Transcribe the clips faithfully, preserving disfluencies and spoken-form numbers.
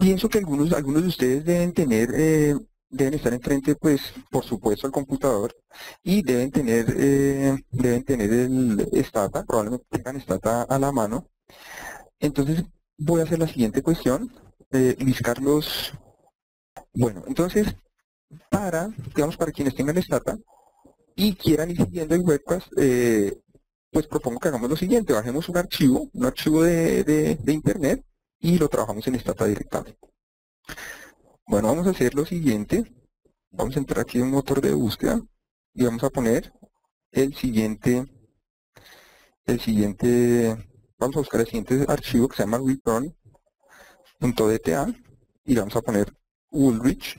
pienso que algunos, algunos de ustedes deben tener, eh, deben estar enfrente, pues, por supuesto, al computador y deben tener, eh, deben tener el Stata, probablemente tengan Stata a la mano. Entonces, voy a hacer la siguiente cuestión, eh, listar los... Bueno, entonces, para, digamos, para quienes tengan Stata y quieran ir siguiendo el webcast, eh, pues propongo que hagamos lo siguiente, bajemos un archivo, un archivo de, de, de internet y lo trabajamos en Stata directamente. Bueno, vamos a hacer lo siguiente, vamos a entrar aquí en un motor de búsqueda y vamos a poner el siguiente, el siguiente, vamos a buscar el siguiente archivo que se llama return.dta y le vamos a poner Woolrich.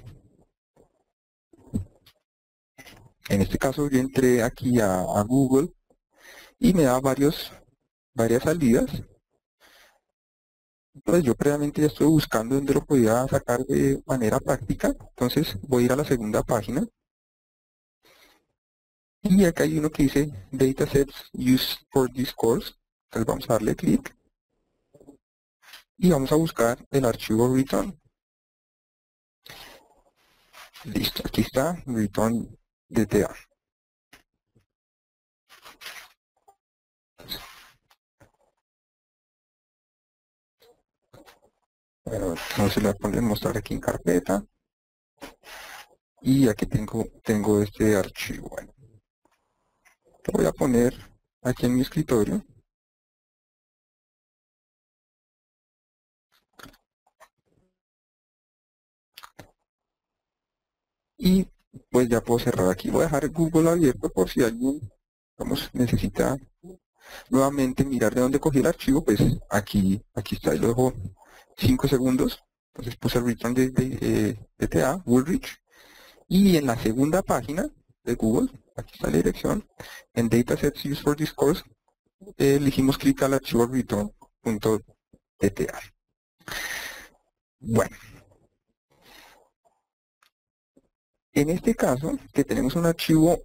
En este caso yo entré aquí a, a Google y me da varios, varias salidas. Pues yo previamente ya estuve buscando dónde lo podía sacar de manera práctica, entonces voy a ir a la segunda página y acá hay uno que dice Datasets Used for this course, entonces vamos a darle clic y vamos a buscar el archivo return. Listo, aquí está return.dta. Bueno, entonces le voy a mostrar aquí en carpeta y aquí tengo, tengo este archivo. Bueno, lo voy a poner aquí en mi escritorio. Y pues ya puedo cerrar aquí. Voy a dejar Google abierto por si alguien, vamos, necesita nuevamente mirar de dónde cogí el archivo. Pues aquí, aquí está, y lo dejo cinco segundos. Entonces puse el return de, de, eh, D T A, Woolrich. Y en la segunda página de Google, aquí está la dirección, en Datasets Used for this course, eh, elegimos clic al archivo return.dta. Bueno. En este caso, que tenemos un archivo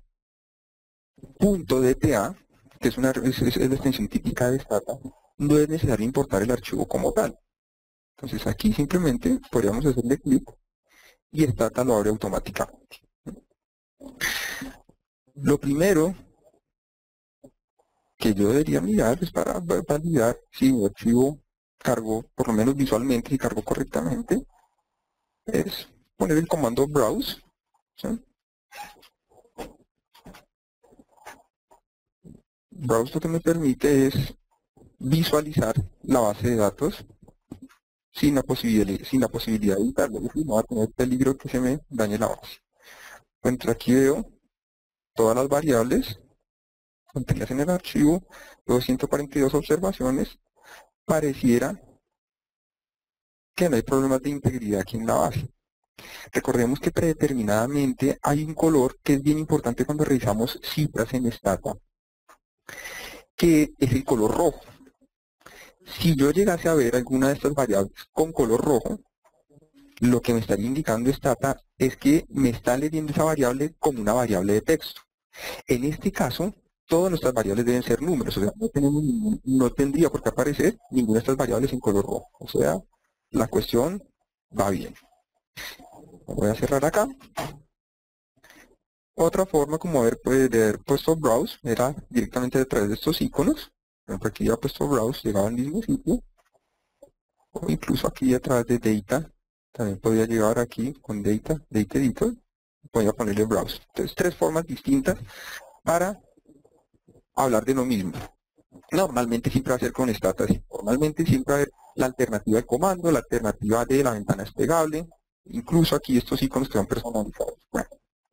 .dta, que es, una, es, es la extensión típica de Stata, no es necesario importar el archivo como tal. Entonces aquí simplemente podríamos hacerle clic y Stata lo abre automáticamente. Lo primero que yo debería mirar es para validar si mi archivo cargó, por lo menos visualmente, y cargó correctamente, es poner el comando browse, ¿sí? Browse lo que me permite es visualizar la base de datos sin la posibilidad, sin la posibilidad de editarlo, y no va a tener peligro que se me dañe la base. Entonces aquí veo todas las variables contenidas en el archivo, veo ciento cuarenta y dos observaciones, pareciera que no hay problemas de integridad aquí en la base. Recordemos que predeterminadamente hay un color que es bien importante cuando revisamos cifras en Stata, que es el color rojo. Si yo llegase a ver alguna de estas variables con color rojo, lo que me estaría indicando Stata es que me está leyendo esa variable como una variable de texto. En este caso, todas nuestras variables deben ser números, o sea, no, tenemos ningún, no tendría por qué aparecer ninguna de estas variables en color rojo. O sea, la cuestión va bien. Voy a cerrar acá. Otra forma como haber, pues, de haber puesto browse era directamente a través de estos iconos. Por ejemplo, aquí ya he puesto browse, llegaba al mismo sitio. O incluso aquí a través de data, también podría llegar aquí con data, data editor. Voy a ponerle browse. Entonces, tres formas distintas para hablar de lo mismo. Normalmente siempre va a ser con Stata. Normalmente siempre va a haber la alternativa de comando, la alternativa de la ventana desplegable, incluso aquí estos iconos que son personalizados. Bueno.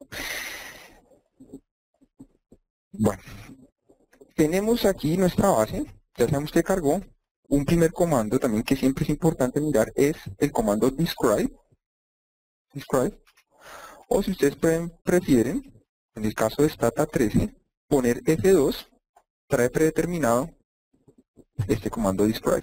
Bueno, tenemos aquí nuestra base, ya sabemos que cargó. Un primer comando también que siempre es importante mirar es el comando describe. describe. O si ustedes pueden, prefieren, en el caso de Stata trece, poner F dos, trae predeterminado este comando describe.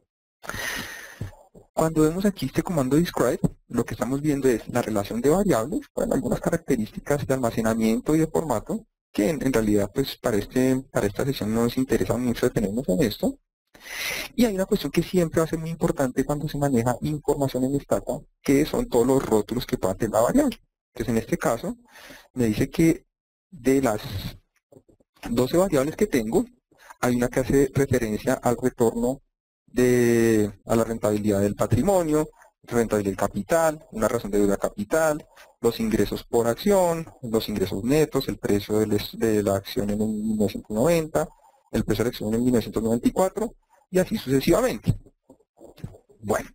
Cuando vemos aquí este comando describe, lo que estamos viendo es la relación de variables, con algunas características de almacenamiento y de formato, que en, en realidad pues para, este, para esta sesión no nos interesa mucho detenernos en esto. Y hay una cuestión que siempre va a ser muy importante cuando se maneja información en Stata, que son todos los rótulos que pueda tener la variable. Entonces, en este caso, me dice que de las doce variables que tengo, hay una que hace referencia al retorno de, a la rentabilidad del patrimonio, rentabilidad del capital, una razón de deuda capital, los ingresos por acción, los ingresos netos, el precio de, les, de la acción en el mil novecientos noventa, el precio de la acción en mil novecientos noventa y cuatro, y así sucesivamente. Bueno,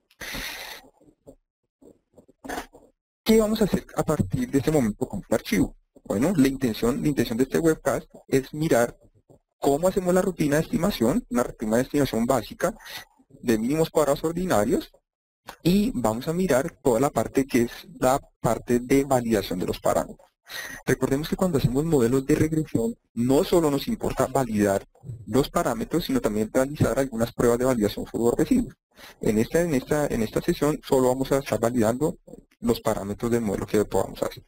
¿qué vamos a hacer a partir de este momento con este archivo? Bueno, la intención, la intención de este webcast es mirar cómo hacemos la rutina de estimación, una rutina de estimación básica de mínimos cuadrados ordinarios, y vamos a mirar toda la parte que es la parte de validación de los parámetros. Recordemos que cuando hacemos modelos de regresión, no solo nos importa validar los parámetros, sino también realizar algunas pruebas de validación sobre-residuos. En esta, en, esta, en esta sesión solo vamos a estar validando los parámetros del modelo que podamos hacer.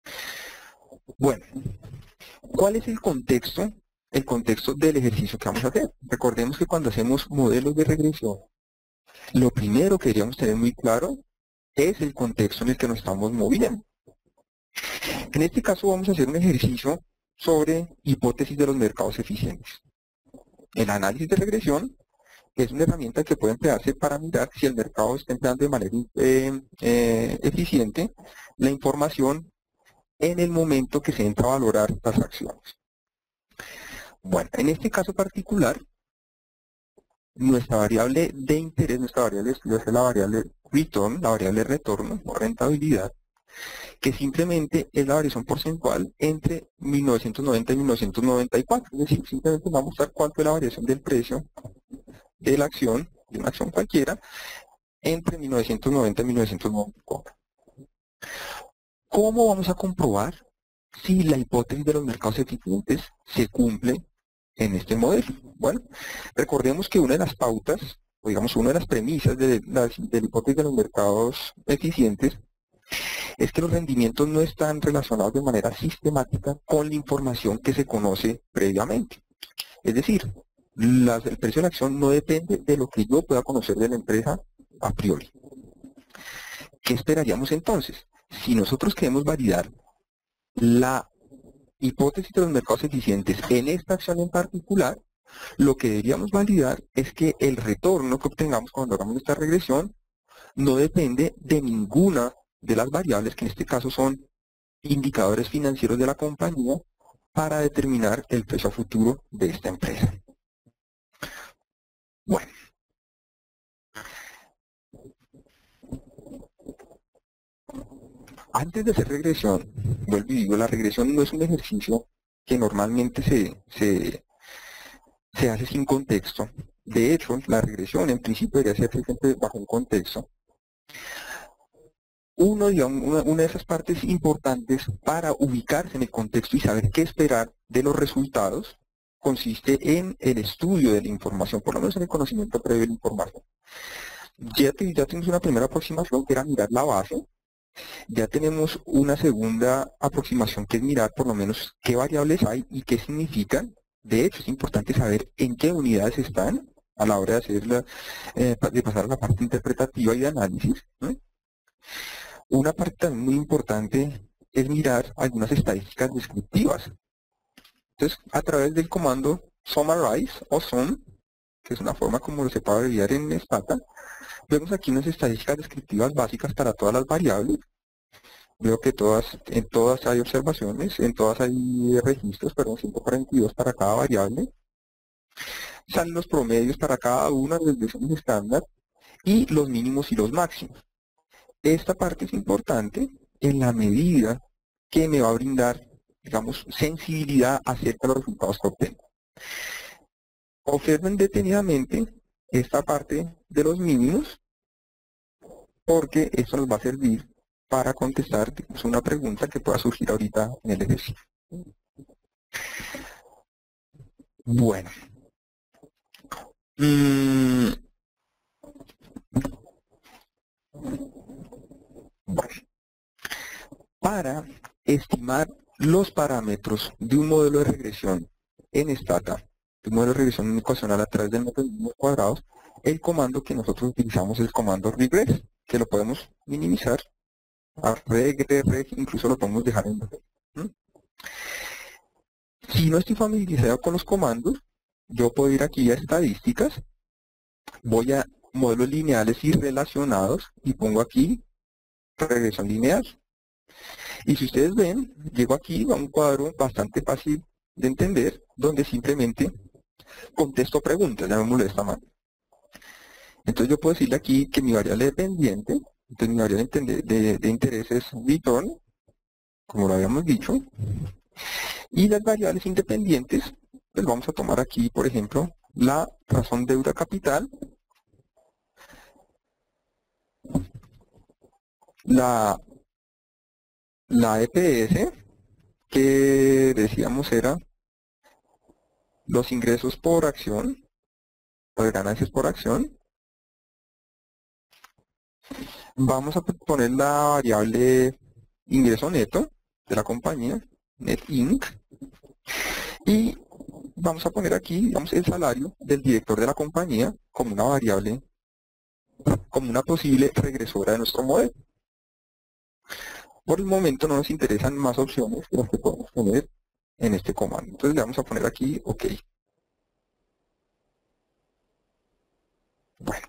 Bueno, ¿cuál es el contexto? El contexto del ejercicio que vamos a hacer. Recordemos que cuando hacemos modelos de regresión, lo primero que deberíamos tener muy claro es el contexto en el que nos estamos moviendo. En este caso vamos a hacer un ejercicio sobre hipótesis de los mercados eficientes. El análisis de regresión es una herramienta que puede emplearse para mirar si el mercado está empleando de manera eh, eh, eficiente la información en el momento que se entra a valorar las acciones. Bueno, en este caso particular, nuestra variable de interés, nuestra variable de estudio es la variable return, la variable retorno o rentabilidad, que simplemente es la variación porcentual entre mil novecientos noventa y mil novecientos noventa y cuatro. Es decir, simplemente vamos a mostrar cuánto es la variación del precio de la acción, de una acción cualquiera, entre mil novecientos noventa y mil novecientos noventa y cuatro. ¿Cómo vamos a comprobar si la hipótesis de los mercados eficientes se cumple en este modelo? Bueno, recordemos que una de las pautas, o digamos una de las premisas de la, de la hipótesis de los mercados eficientes es que los rendimientos no están relacionados de manera sistemática con la información que se conoce previamente. Es decir, las, el precio de la acción no depende de lo que yo pueda conocer de la empresa a priori. ¿Qué esperaríamos entonces? Si nosotros queremos validar la hipótesis de los mercados eficientes en esta acción en particular, lo que deberíamos validar es que el retorno que obtengamos cuando hagamos esta regresión no depende de ninguna de las variables, que en este caso son indicadores financieros de la compañía, para determinar el precio a futuro de esta empresa. Bueno. Antes de hacer regresión, vuelvo y digo, la regresión no es un ejercicio que normalmente se, se, se hace sin contexto. De hecho, la regresión en principio debería ser siempre bajo un contexto. Uno, digamos, una, una de esas partes importantes para ubicarse en el contexto y saber qué esperar de los resultados consiste en el estudio de la información, por lo menos en el conocimiento previo de la información. Ya, ya tenemos una primera aproximación que era mirar la base. Ya tenemos una segunda aproximación que es mirar por lo menos qué variables hay y qué significan. De hecho, es importante saber en qué unidades están a la hora de, hacer la, eh, de pasar a la parte interpretativa y de análisis, ¿no? Una parte también muy importante es mirar algunas estadísticas descriptivas. Entonces, a través del comando summarize o sum, que es una forma como se puede abreviar en Stata, vemos aquí unas estadísticas descriptivas básicas para todas las variables. Veo que todas, en todas hay observaciones, en todas hay registros, perdón, ciento cuarenta y dos para cada variable. Salen los promedios para cada una de las desviaciones estándar y los mínimos y los máximos. Esta parte es importante en la medida que me va a brindar, digamos, sensibilidad acerca de los resultados que obtengo. Observen detenidamente esta parte de los mínimos, porque esto nos va a servir para contestar, digamos, una pregunta que pueda surgir ahorita en el ejercicio. Bueno. Mm. Bueno. Para estimar los parámetros de un modelo de regresión en Stata, el modelo de regresión ecuacional a través del método de números cuadrados, el comando que nosotros utilizamos es el comando regress, que lo podemos minimizar a regre, reg, incluso lo podemos dejar en blanco. ¿Mm? Si no estoy familiarizado con los comandos, yo puedo ir aquí a estadísticas, voy a modelos lineales y relacionados y pongo aquí regresión lineal. Y si ustedes ven, llego aquí a un cuadro bastante fácil de entender, donde simplemente contesto preguntas, llamémoslo de esta manera. Entonces yo puedo decirle aquí que mi variable dependiente, entonces mi variable de, de, de interés es return, como lo habíamos dicho, y las variables independientes, pues vamos a tomar aquí, por ejemplo, la razón deuda capital, la, la E P S, que decíamos era los ingresos por acción, las ganancias por acción. Vamos a poner la variable ingreso neto de la compañía, net inc, y vamos a poner aquí, digamos, el salario del director de la compañía como una variable, como una posible regresora de nuestro modelo. Por el momento no nos interesan más opciones que las que podemos poner en este comando. Entonces le vamos a poner aquí OK. Bueno,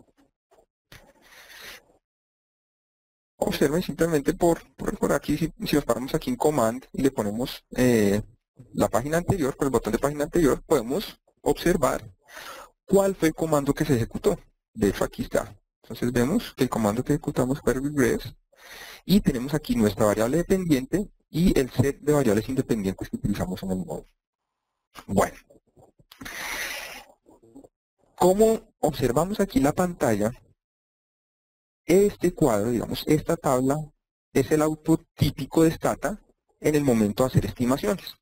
observen simplemente por, por, por aquí, si, si nos paramos aquí en Command y le ponemos eh, la página anterior, con el botón de página anterior, podemos observar cuál fue el comando que se ejecutó. De hecho, aquí está. Entonces vemos que el comando que ejecutamos fue regress y tenemos aquí nuestra variable dependiente y el set de variables independientes que utilizamos en el módulo. Bueno, como observamos aquí en la pantalla, este cuadro, digamos, esta tabla es el output típico de Stata en el momento de hacer estimaciones.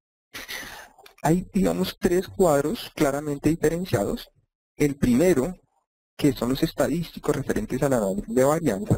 Hay, digamos, tres cuadros claramente diferenciados. El primero, que son los estadísticos referentes al análisis de varianza.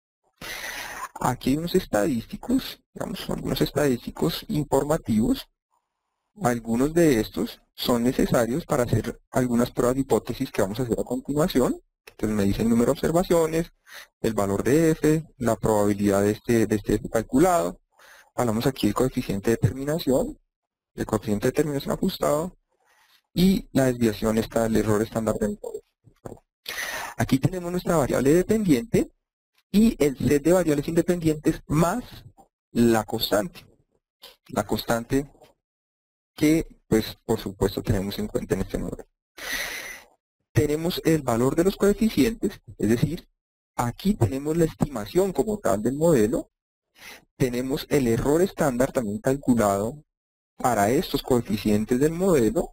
Aquí hay unos estadísticos, digamos, algunos estadísticos informativos. Algunos de estos son necesarios para hacer algunas pruebas de hipótesis que vamos a hacer a continuación. Entonces me dice el número de observaciones, el valor de F, la probabilidad de este, de este F calculado. Hablamos aquí del coeficiente de determinación, el coeficiente de determinación ajustado y la desviación está el error estándar del modelo. Aquí tenemos nuestra variable dependiente y el set de variables independientes más la constante. La constante que, pues, por supuesto, tenemos en cuenta en este modelo. Tenemos el valor de los coeficientes, es decir, aquí tenemos la estimación como tal del modelo. Tenemos el error estándar también calculado para estos coeficientes del modelo.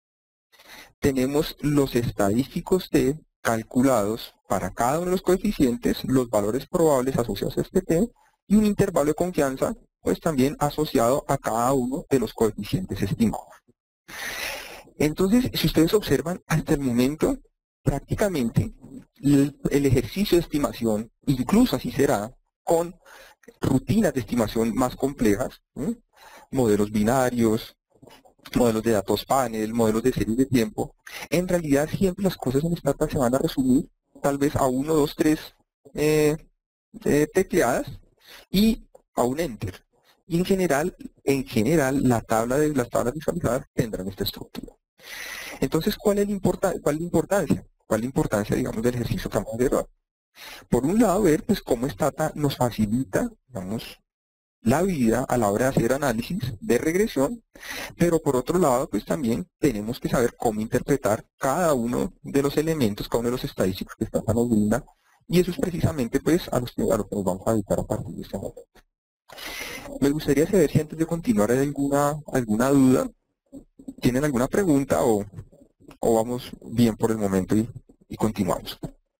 Tenemos los estadísticos T calculados para cada uno de los coeficientes, los valores probables asociados a este T y un intervalo de confianza pues también asociado a cada uno de los coeficientes estimados. Entonces, si ustedes observan, hasta el momento, prácticamente el, el ejercicio de estimación, incluso así será, con rutinas de estimación más complejas, ¿sí? Modelos binarios, modelos de datos panel, modelos de series de tiempo, en realidad siempre las cosas en Stata se van a resumir tal vez a uno, dos, tres eh, eh, tecleadas y a un enter. Y en general, en general, la tabla de las tablas visualizadas tendrán esta estructura. Entonces, ¿cuál es la, importa cuál es la importancia? ¿Cuál es la importancia, digamos, del ejercicio que vamos a hacer? Por un lado, ver pues cómo Stata nos facilita, digamos, la vida a la hora de hacer análisis de regresión, pero por otro lado, pues también tenemos que saber cómo interpretar cada uno de los elementos, cada uno de los estadísticos que Stata nos brinda, y eso es precisamente pues a, los que, a lo que nos vamos a dedicar a partir de este momento. Me gustaría saber si antes de continuar hay alguna, alguna duda, tienen alguna pregunta o, o vamos bien por el momento y, y continuamos.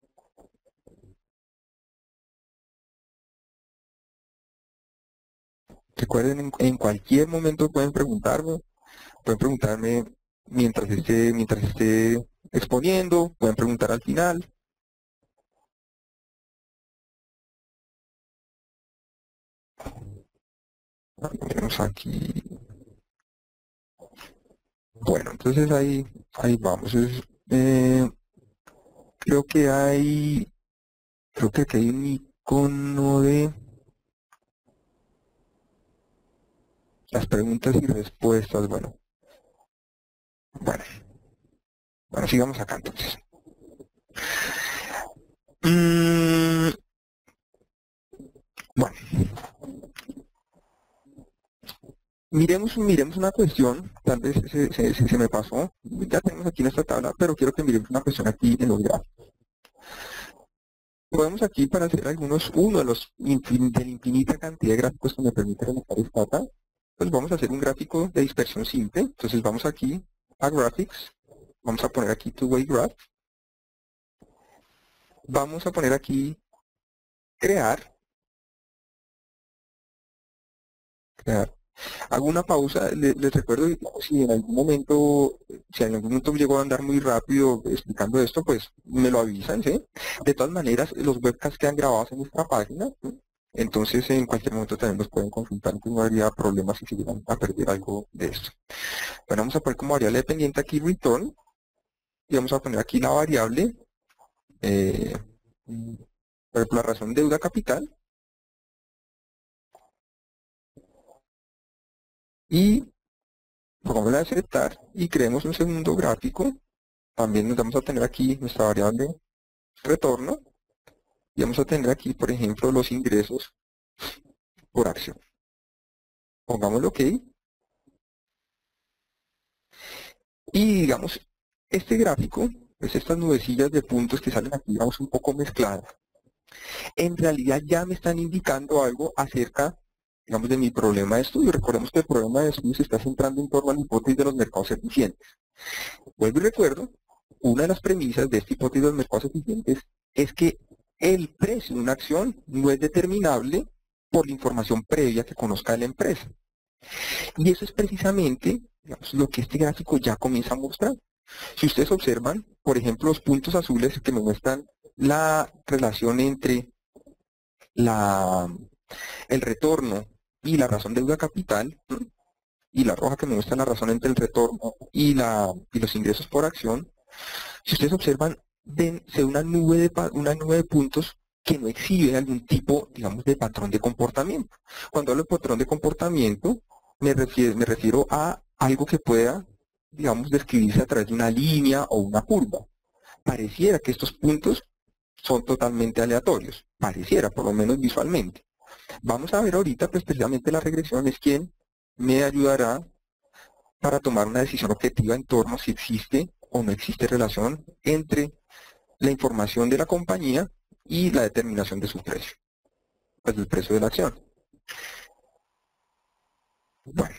Recuerden, en, en cualquier momento pueden preguntarme, pueden preguntarme mientras esté, mientras esté exponiendo, pueden preguntar al final. Tenemos aquí. Bueno, entonces ahí, ahí vamos. Es, eh, creo que hay, creo que aquí hay un icono de las preguntas y respuestas. Bueno, bueno, bueno, sigamos acá entonces. Mm, bueno, miremos, miremos una cuestión, tal vez se, se, se, se me pasó, ya tenemos aquí en esta tabla, pero quiero que miremos una cuestión aquí en los gráficos. Podemos aquí para hacer algunos, uno de los infin, de la infinita cantidad de gráficos que me permite realizar esta data, pues vamos a hacer un gráfico de dispersión simple. Entonces vamos aquí a Graphics, vamos a poner aquí Two-Way Graph, vamos a poner aquí Crear, crear. Hago una pausa, les, les recuerdo, digamos, si en algún momento, si en algún momento llego a andar muy rápido explicando esto, pues me lo avisan, ¿sí? De todas maneras, los webcasts quedan grabados en nuestra página, ¿sí? Entonces en cualquier momento también los pueden consultar, entonces no habría problemas si se llegan a perder algo de esto. Bueno, vamos a poner como variable dependiente aquí return, y vamos a poner aquí la variable, eh, por ejemplo, la razón deuda capital, y pongámosla a aceptar, y creemos un segundo gráfico. También nos vamos a tener aquí nuestra variable retorno y vamos a tener aquí, por ejemplo, los ingresos por acción. Pongámoslo OK. Y digamos, este gráfico, pues estas nubecillas de puntos que salen aquí, digamos, un poco mezcladas, en realidad ya me están indicando algo acerca, digamos, de mi problema de estudio. Recordemos que el problema de estudio se está centrando en torno a la hipótesis de los mercados eficientes. Vuelvo y recuerdo, una de las premisas de esta hipótesis de los mercados eficientes es que el precio de una acción no es determinable por la información previa que conozca de la empresa. Y eso es precisamente, digamos, lo que este gráfico ya comienza a mostrar. Si ustedes observan, por ejemplo, los puntos azules que me muestran la relación entre la, el retorno y la razón deuda capital, ¿no? Y la roja que me muestra la razón entre el retorno y, la, y los ingresos por acción, si ustedes observan, ven, se ve una nube, de, una nube de puntos que no exhibe algún tipo, digamos, de patrón de comportamiento. Cuando hablo de patrón de comportamiento, me refiero, me refiero a algo que pueda, digamos, describirse a través de una línea o una curva. Pareciera que estos puntos son totalmente aleatorios, pareciera, por lo menos visualmente. Vamos a ver ahorita, pues precisamente la regresión es quien me ayudará para tomar una decisión objetiva en torno a si existe o no existe relación entre la información de la compañía y la determinación de su precio, pues del precio de la acción. Bueno,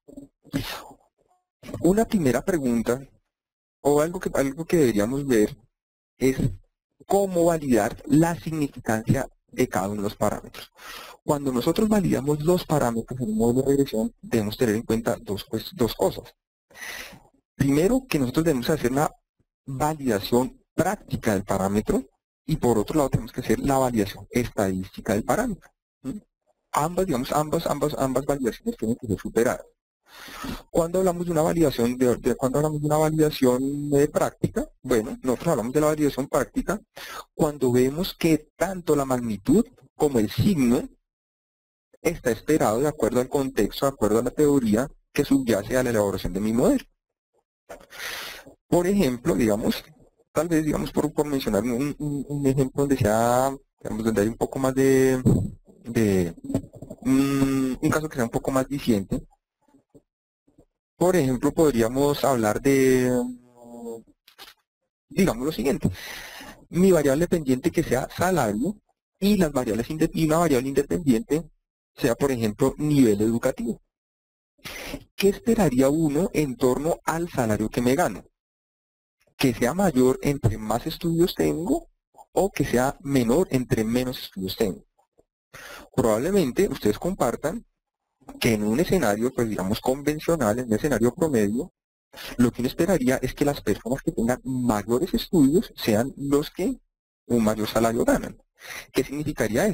una primera pregunta o algo que, algo que deberíamos ver es cómo validar la significancia de cada uno de los parámetros. Cuando nosotros validamos los parámetros en un modelo de regresión, debemos tener en cuenta dos, pues, dos cosas. Primero, que nosotros debemos hacer una validación práctica del parámetro y por otro lado tenemos que hacer la validación estadística del parámetro. ¿Mm? Ambas, digamos, ambas, ambas, ambas validaciones tienen que ser superadas. Cuando hablamos de una validación, de, de, cuando hablamos de una validación de práctica, bueno, nosotros hablamos de la validación práctica cuando vemos que tanto la magnitud como el signo está esperado de acuerdo al contexto, de acuerdo a la teoría que subyace a la elaboración de mi modelo. Por ejemplo, digamos, tal vez, digamos, por, por mencionar un, un, un ejemplo donde sea, digamos, donde hay un poco más de, de un, un caso que sea un poco más diciente. Por ejemplo, podríamos hablar de, digamos lo siguiente, mi variable dependiente que sea salario y las variables y una variable independiente sea, por ejemplo, nivel educativo. ¿Qué esperaría uno en torno al salario que me gano? Que sea mayor entre más estudios tengo o que sea menor entre menos estudios tengo. Probablemente ustedes compartan que en un escenario, pues digamos convencional, en un escenario promedio, lo que uno esperaría es que las personas que tengan mayores estudios sean los que un mayor salario ganan. ¿Qué significaría eso?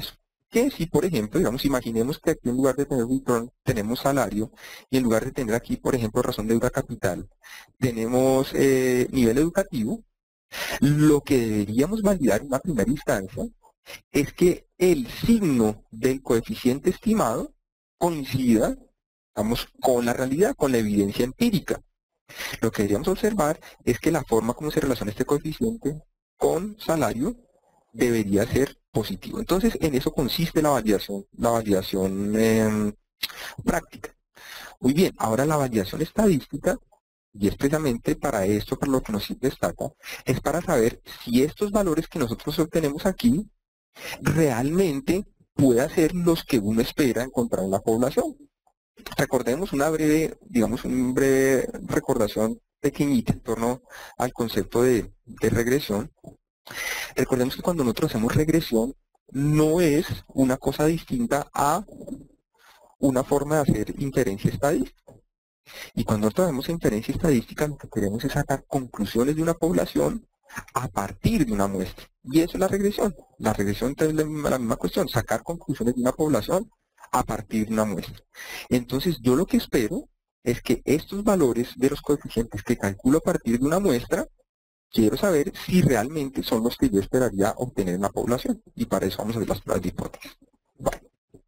que si, por ejemplo, digamos, imaginemos que aquí en lugar de tener return tenemos salario, y en lugar de tener aquí, por ejemplo, razón de deuda capital, tenemos eh, nivel educativo, lo que deberíamos validar en una primera instancia es que el signo del coeficiente estimado coincida, digamos, con la realidad, con la evidencia empírica. Lo que deberíamos observar es que la forma como se relaciona este coeficiente con salario debería ser positivo. Entonces, en eso consiste la validación, la validación eh, práctica. Muy bien, ahora la validación estadística, y es precisamente para esto, para lo que nos sirve Stata, es para saber si estos valores que nosotros obtenemos aquí realmente pueden ser los que uno espera encontrar en la población. Recordemos una breve, digamos, una breve recordación pequeñita en torno al concepto de, de regresión. Recordemos que cuando nosotros hacemos regresión, no es una cosa distinta a una forma de hacer inferencia estadística. Y cuando nosotros hacemos inferencia estadística, lo que queremos es sacar conclusiones de una población a partir de una muestra. Y eso es la regresión. La regresión es la misma, la misma cuestión, sacar conclusiones de una población a partir de una muestra. Entonces, yo lo que espero es que estos valores de los coeficientes que calculo a partir de una muestra, quiero saber si realmente son los que yo esperaría obtener en la población. Y para eso vamos a hacer las pruebas de hipótesis. Vale.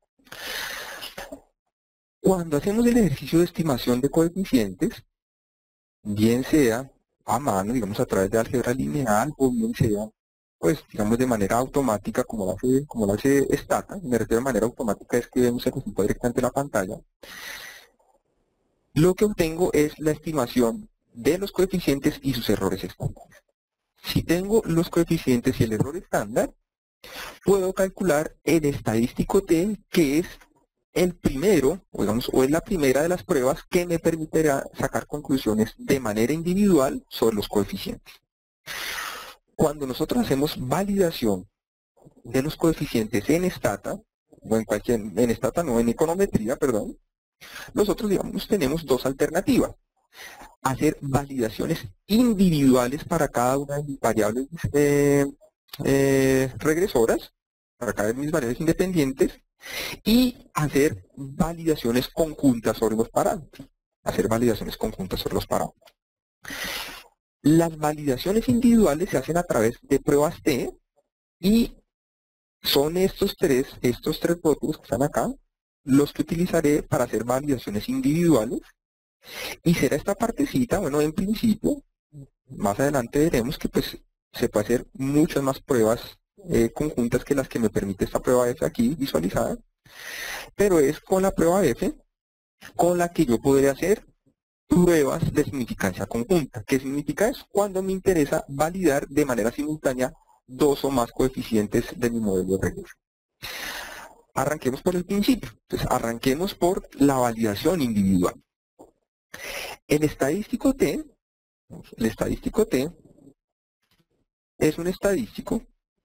Cuando hacemos el ejercicio de estimación de coeficientes, bien sea a mano, digamos a través de álgebra lineal, o bien sea, pues, digamos de manera automática, como lo hace, como lo hace Stata, me refiero de manera automática es que vemos el resultado directamente en la pantalla, lo que obtengo es la estimación de los coeficientes y sus errores estándares. Si tengo los coeficientes y el error estándar, puedo calcular el estadístico T, que es el primero, o, digamos, o es la primera de las pruebas que me permitirá sacar conclusiones de manera individual sobre los coeficientes. Cuando nosotros hacemos validación de los coeficientes en Stata, o en cualquier, en Stata no, en econometría, perdón, nosotros, digamos, tenemos dos alternativas. Hacer validaciones individuales para cada una de mis variables eh, eh, regresoras, para cada una de mis variables independientes, y hacer validaciones conjuntas sobre los parámetros. Hacer validaciones conjuntas sobre los parámetros. Las validaciones individuales se hacen a través de pruebas T y son estos tres, estos tres rótulos que están acá, los que utilizaré para hacer validaciones individuales. Y será esta partecita, bueno, en principio, más adelante veremos que pues se puede hacer muchas más pruebas eh, conjuntas que las que me permite esta prueba F aquí visualizada, pero es con la prueba F con la que yo podría hacer pruebas de significancia conjunta. ¿Qué significa eso? Cuando me interesa validar de manera simultánea dos o más coeficientes de mi modelo de regresión. Arranquemos por el principio. Entonces, arranquemos por la validación individual. El estadístico T, el estadístico T es un estadístico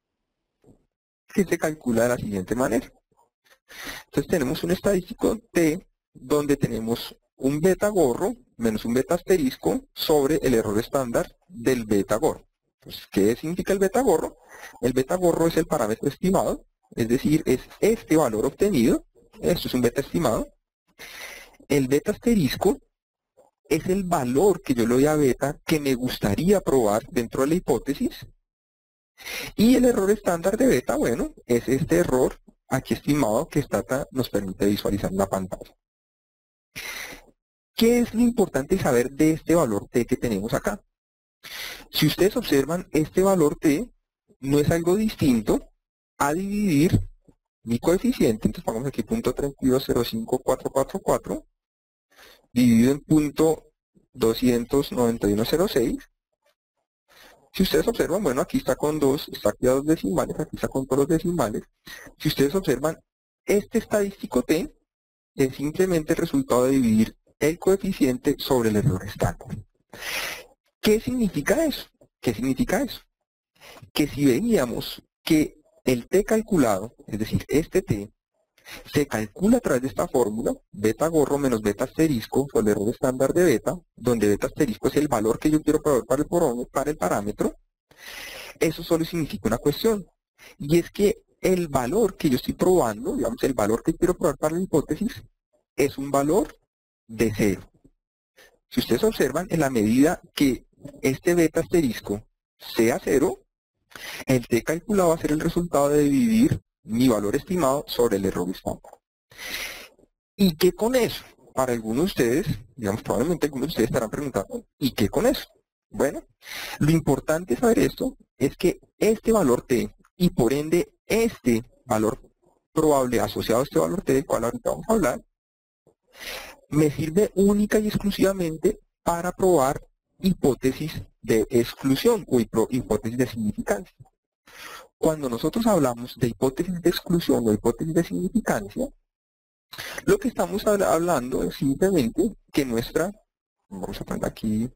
que se calcula de la siguiente manera. Entonces tenemos un estadístico T donde tenemos un beta gorro menos un beta asterisco sobre el error estándar del beta gorro. Entonces, ¿qué significa el beta gorro? El beta gorro es el parámetro estimado, es decir, es este valor obtenido, esto es un beta estimado. El beta asterisco es el valor que yo le doy a beta que me gustaría probar dentro de la hipótesis. Y el error estándar de beta, bueno, es este error aquí estimado que Stata nos permite visualizar en la pantalla. ¿Qué es lo importante saber de este valor T que tenemos acá? Si ustedes observan, este valor T no es algo distinto a dividir mi coeficiente, entonces pongamos aquí punto treinta y dos cero cinco cuatro cuatro cuatro, dividido en punto doscientos noventa y uno cero seis. Si ustedes observan, bueno, aquí está con dos, está aquí a dos decimales, aquí está con todos los decimales. Si ustedes observan, este estadístico T es simplemente el resultado de dividir el coeficiente sobre el error estándar. ¿Qué significa eso? ¿Qué significa eso? Que si veíamos que el T calculado, es decir, este T, se calcula a través de esta fórmula, beta gorro menos beta asterisco sobre el error estándar de beta, donde beta asterisco es el valor que yo quiero probar para el, para el parámetro, eso solo significa una cuestión, y es que el valor que yo estoy probando, digamos, el valor que quiero probar para la hipótesis, es un valor de cero. Si ustedes observan, en la medida que este beta asterisco sea cero, el t calculado va a ser el resultado de dividir mi valor estimado sobre el error estándar. ¿Y qué con eso? Para algunos de ustedes, digamos, probablemente algunos de ustedes estarán preguntando, ¿y qué con eso? Bueno, lo importante de saber esto es que este valor t, y por ende este valor probable asociado a este valor t, del cual ahorita vamos a hablar, me sirve única y exclusivamente para probar hipótesis de exclusión o hipótesis de significancia. Cuando nosotros hablamos de hipótesis de exclusión o hipótesis de significancia, lo que estamos hablando es simplemente que nuestra, vamos a poner aquí,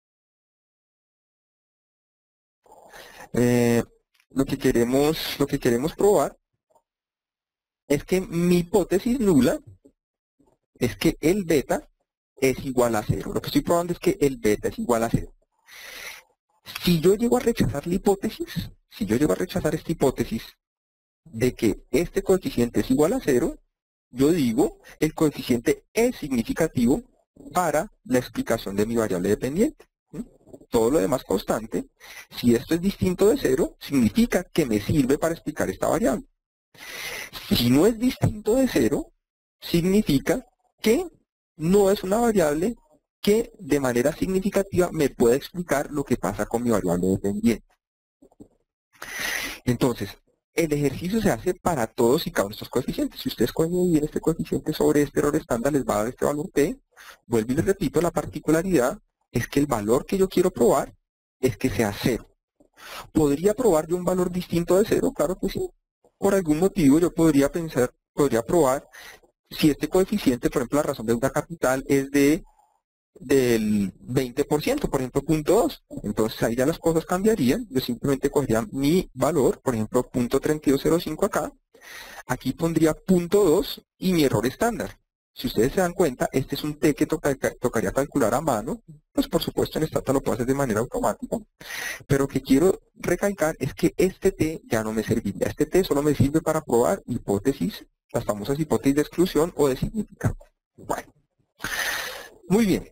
eh, lo que queremos, lo que queremos probar es que mi hipótesis nula es que el beta es igual a cero. Lo que estoy probando es que el beta es igual a cero. Si yo llego a rechazar la hipótesis, si yo llego a rechazar esta hipótesis de que este coeficiente es igual a cero, yo digo el coeficiente es significativo para la explicación de mi variable dependiente. ¿Mm? Todo lo demás constante. Si esto es distinto de cero, significa que me sirve para explicar esta variable. Si no es distinto de cero, significa que no es una variable que de manera significativa me pueda explicar lo que pasa con mi variable dependiente. Entonces, el ejercicio se hace para todos y cada uno de estos coeficientes. Si ustedes cogen dividir este coeficiente sobre este error estándar, les va a dar este valor t. Vuelvo y les repito, la particularidad es que el valor que yo quiero probar es que sea cero. ¿Podría probar yo un valor distinto de cero? Claro que sí. Por algún motivo yo podría pensar, podría probar si este coeficiente, por ejemplo, la razón de deuda capital es de del veinte por ciento, por ejemplo, punto dos. Entonces ahí ya las cosas cambiarían. Yo simplemente cogería mi valor, por ejemplo, punto treinta y dos cero cinco acá. Aquí pondría punto dos y mi error estándar. Si ustedes se dan cuenta, este es un t que toca, tocaría calcular a mano. Pues por supuesto en Stata lo puedo hacer de manera automática. Pero lo que quiero recalcar es que este t ya no me serviría. Este t solo me sirve para probar hipótesis, las famosas hipótesis de exclusión o de significancia. Bueno, muy bien.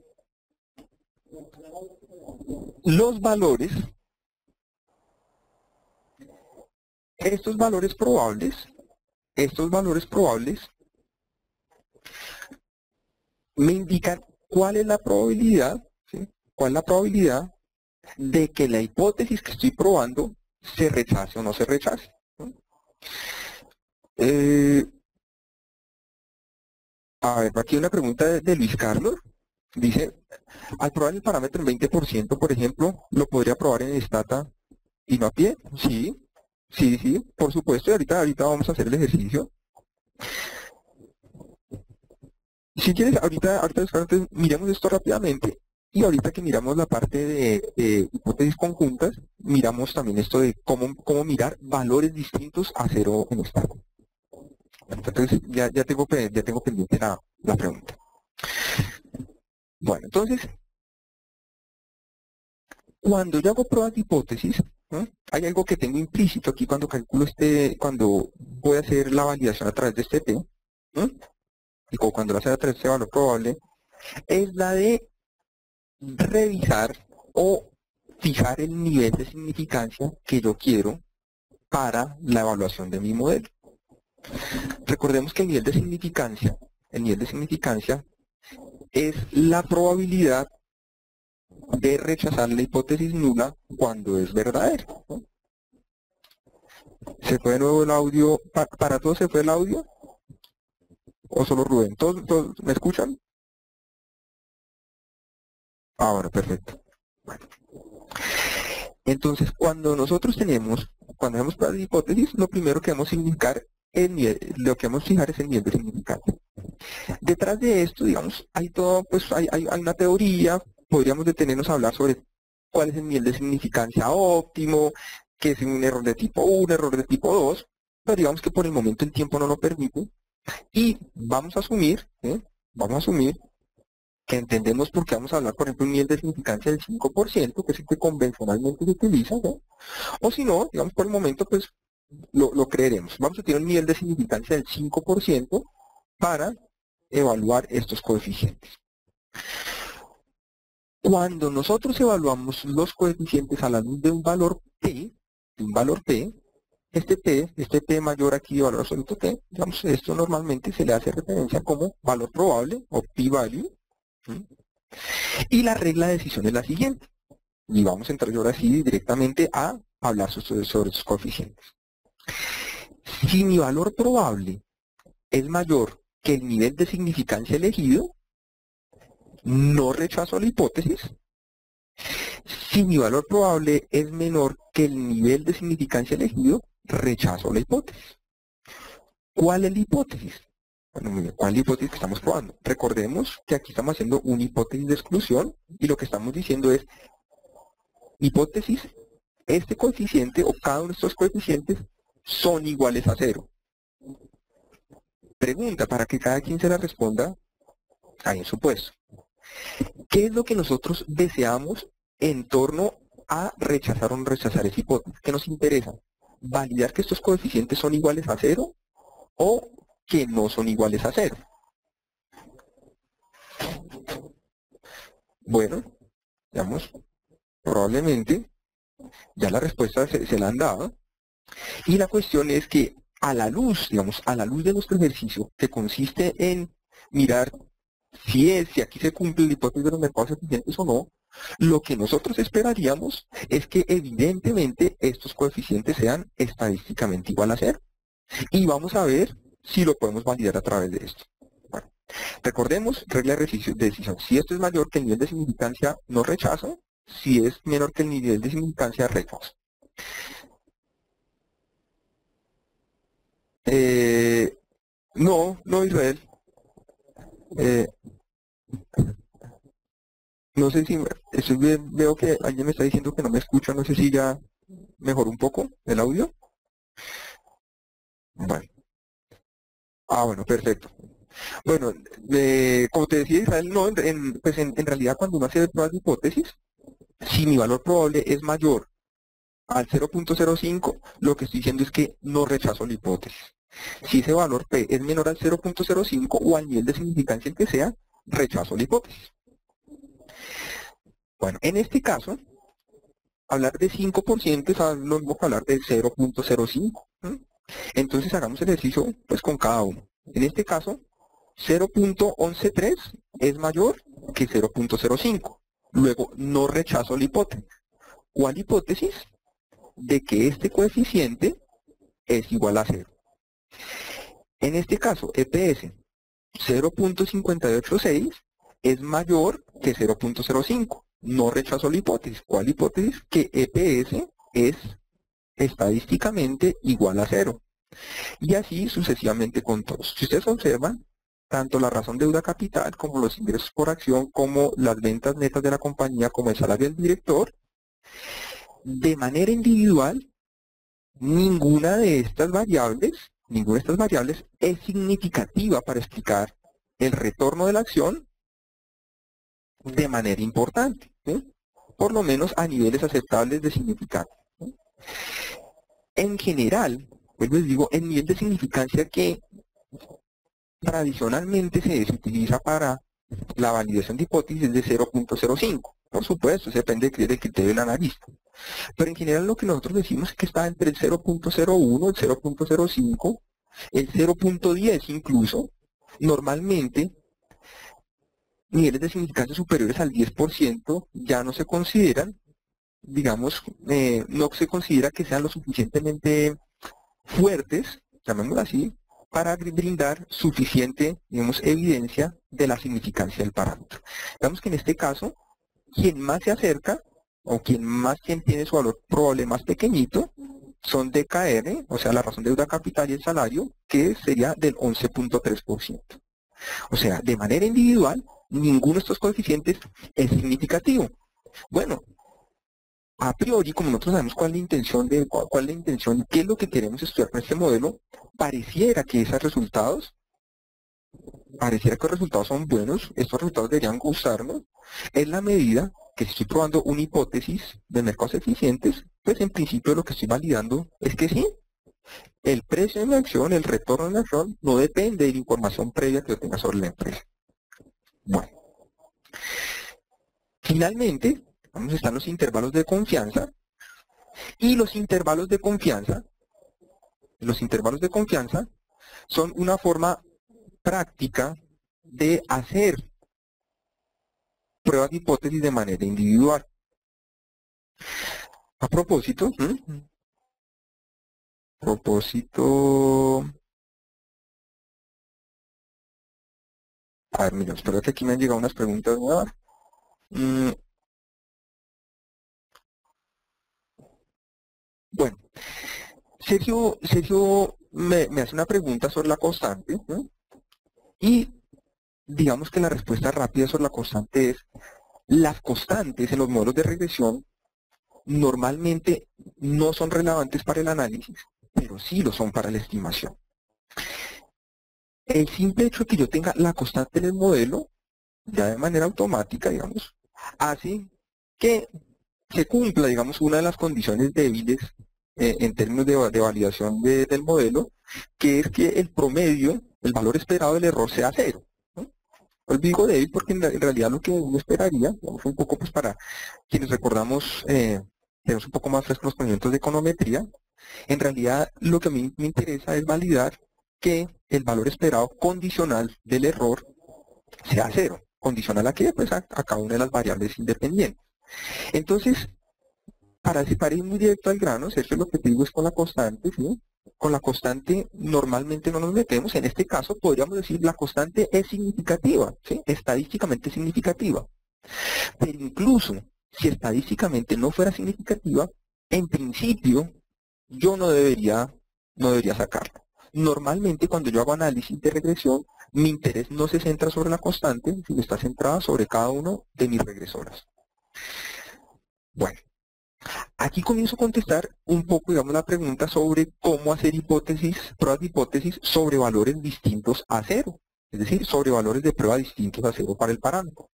Los valores, estos valores probables, estos valores probables me indican cuál es la probabilidad, ¿sí? cuál es la probabilidad de que la hipótesis que estoy probando se rechace o no se rechace. ¿Sí? Eh, a ver, aquí hay una pregunta de, de Luis Carlos. Dice, al probar el parámetro en veinte por ciento, por ejemplo, ¿lo podría probar en Stata y no a pie? Sí, sí, sí, por supuesto. Y ahorita, ahorita vamos a hacer el ejercicio. Si quieres, ahorita, ahorita miremos esto rápidamente. Y ahorita que miramos la parte de, de hipótesis conjuntas, miramos también esto de cómo, cómo mirar valores distintos a cero en Stata. Entonces, ya, ya, tengo, ya tengo pendiente la, la pregunta. Bueno, entonces, cuando yo hago pruebas de hipótesis, ¿no? Hay algo que tengo implícito aquí cuando calculo este, cuando voy a hacer la validación a través de este t, ¿no? Y cuando lo hace a través de este valor probable, es la de revisar o fijar el nivel de significancia que yo quiero para la evaluación de mi modelo. Recordemos que el nivel de significancia, el nivel de significancia es la probabilidad de rechazar la hipótesis nula cuando es verdadera, ¿no? ¿Se fue de nuevo el audio? ¿Para todos se fue el audio? ¿O solo Rubén? ¿Todos, todos me escuchan? Ah, bueno, perfecto. Bueno. Entonces, cuando nosotros tenemos, cuando hacemos pruebas de hipótesis, lo primero que vamos a indicar, el nivel, lo que vamos a fijar es el nivel de significancia. Detrás de esto, digamos, hay todo, pues hay, hay, hay una teoría. Podríamos detenernos a hablar sobre cuál es el nivel de significancia óptimo, qué es un error de tipo uno, error de tipo dos, pero digamos que por el momento el tiempo no lo permite. Y vamos a asumir, ¿eh? vamos a asumir que entendemos por qué vamos a hablar, por ejemplo, un nivel de significancia del cinco por ciento, que es el que convencionalmente se utiliza, ¿no? O si no, digamos por el momento, pues lo, lo creeremos. Vamos a tener un nivel de significancia del cinco por ciento para evaluar estos coeficientes. Cuando nosotros evaluamos los coeficientes a la luz de un valor P, de un valor P, este P, este P mayor aquí de valor absoluto P, digamos, esto normalmente se le hace referencia como valor probable o p-value. ¿Sí? Y la regla de decisión es la siguiente. Y vamos a entrar ahora sí directamente a hablar sobre, sobre sus coeficientes. Si mi valor probable es mayor que el nivel de significancia elegido, no rechazo la hipótesis. Si mi valor probable es menor que el nivel de significancia elegido, rechazo la hipótesis. ¿Cuál es la hipótesis? Bueno, muy bien, ¿cuál es la hipótesis que estamos probando? Recordemos que aquí estamos haciendo una hipótesis de exclusión y lo que estamos diciendo es hipótesis, este coeficiente o cada uno de estos coeficientes son iguales a cero. Pregunta para que cada quien se la responda ahí en su puesto. ¿Qué es lo que nosotros deseamos en torno a rechazar o no rechazar esa hipótesis? ¿Qué nos interesa? ¿Validar que estos coeficientes son iguales a cero o que no son iguales a cero? Bueno, digamos, probablemente ya la respuesta se, se la han dado. Y la cuestión es que a la luz, digamos, a la luz de nuestro ejercicio, que consiste en mirar si es, si aquí se cumple la hipótesis de los mercados eficientes o no, lo que nosotros esperaríamos es que evidentemente estos coeficientes sean estadísticamente igual a cero. Y vamos a ver si lo podemos validar a través de esto. Bueno, recordemos, regla de decisión. Si esto es mayor que el nivel de significancia, no rechazo. Si es menor que el nivel de significancia, rechazo. Eh, no, no Israel. Eh, no sé si estoy bien, veo que alguien me está diciendo que no me escucha, no sé si ya mejoró un poco el audio. Vale. Ah, bueno, perfecto. Bueno, eh, como te decía Israel, no, en, en, pues en, en realidad cuando uno hace pruebas de hipótesis, si mi valor probable es mayor al cero punto cero cinco, lo que estoy diciendo es que no rechazo la hipótesis. Si ese valor P es menor al cero punto cero cinco o al nivel de significancia el que sea, rechazo la hipótesis. Bueno, en este caso, hablar de cinco por ciento es lo mismo que hablar de cero punto cero cinco. ¿eh? Entonces hagamos el ejercicio pues con cada uno. En este caso, cero punto once tres es mayor que cero punto cero cinco. Luego, no rechazo la hipótesis. ¿Cuál hipótesis? De que este coeficiente es igual a cero. En este caso, E P S cero punto cinco ocho seis es mayor que cero punto cero cinco. No rechazo la hipótesis. ¿Cuál hipótesis? Que E P S es estadísticamente igual a cero. Y así sucesivamente con todos. Si ustedes observan, tanto la razón de deuda capital como los ingresos por acción, como las ventas netas de la compañía, como el salario del director, de manera individual, ninguna de estas variables, ninguna de estas variables es significativa para explicar el retorno de la acción de manera importante, ¿sí? Por lo menos a niveles aceptables de significancia. ¿sí? En general, pues les digo, el nivel de significancia que tradicionalmente se, se utiliza para la validación de hipótesis es de cero punto cero cinco. Por supuesto, eso depende del criterio del analista. Pero en general lo que nosotros decimos es que está entre el cero punto cero uno, el cero punto cero cinco, el cero punto diez incluso. Normalmente, niveles de significancia superiores al diez por ciento ya no se consideran, digamos, eh, no se considera que sean lo suficientemente fuertes, llamémoslo así, para brindar suficiente, digamos, evidencia de la significancia del parámetro. Digamos que en este caso, quien más se acerca, o quien más quien tiene su valor probable más pequeñito, son D K R, o sea, la razón de deuda capital y el salario, que sería del once punto tres por ciento. O sea, de manera individual, ninguno de estos coeficientes es significativo. Bueno, a priori, como nosotros sabemos cuál es la intención, de, cuál, cuál es la intención, qué es lo que queremos estudiar con este modelo, pareciera que esos resultados, pareciera que los resultados son buenos, estos resultados deberían gustarnos, en la medida que si estoy probando una hipótesis de mercados eficientes, pues en principio lo que estoy validando es que sí, El precio de mi acción, el retorno de mi acción, no depende de la información previa que yo tenga sobre la empresa. Bueno. Finalmente, vamos a estar los intervalos de confianza. Y los intervalos de confianza, los intervalos de confianza son una forma práctica de hacer pruebas de hipótesis de manera individual. A propósito, ¿hmm? propósito, a ver, mira, espero que aquí me han llegado unas preguntas nuevas. Mm. Bueno, Sergio, Sergio me, me hace una pregunta sobre la constante, ¿eh? Y digamos que la respuesta rápida sobre la constante es: las constantes en los modelos de regresión normalmente no son relevantes para el análisis, pero sí lo son para la estimación. El simple hecho de que yo tenga la constante en el modelo, ya de manera automática, digamos, hace que se cumpla, digamos, una de las condiciones débiles eh, en términos de, de validación de, del modelo, que es que el promedio, el valor esperado del error sea cero, ¿no? Pues digo débil porque en, en realidad lo que uno esperaría, digamos, un poco pues para quienes recordamos, eh, tenemos un poco más frescos los conocimientos de econometría, en realidad lo que a mí me interesa es validar que el valor esperado condicional del error sea cero. ¿Condicional a qué? Pues a, a cada una de las variables independientes. Entonces, para, para ir muy directo al grano, eso es lo que te digo es con la constante, ¿sí? Con la constante normalmente no nos metemos. En este caso podríamos decir la constante es significativa, ¿sí? Estadísticamente significativa. Pero incluso si estadísticamente no fuera significativa, en principio yo no debería, no debería sacarlo. Normalmente cuando yo hago análisis de regresión, mi interés no se centra sobre la constante, sino está centrada sobre cada uno de mis regresoras. Bueno, aquí comienzo a contestar un poco, digamos, la pregunta sobre cómo hacer hipótesis, pruebas de hipótesis sobre valores distintos a cero. Es decir, sobre valores de prueba distintos a cero para el parámetro.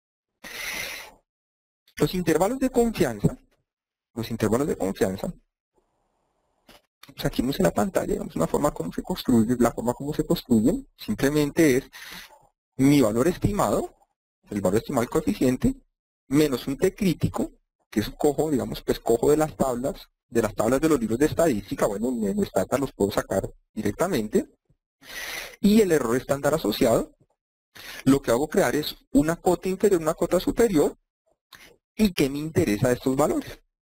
Los intervalos de confianza, los intervalos de confianza, pues aquí vemos en la pantalla, digamos, una forma como se construye, la forma como se construyen, simplemente es mi valor estimado, el valor estimado del coeficiente, menos un T crítico, que es cojo, digamos, pues cojo de las tablas, de las tablas de los libros de estadística, bueno, en Stata los puedo sacar directamente, y el error estándar asociado, lo que hago crear es una cota inferior, una cota superior, y ¿qué me interesa de estos valores?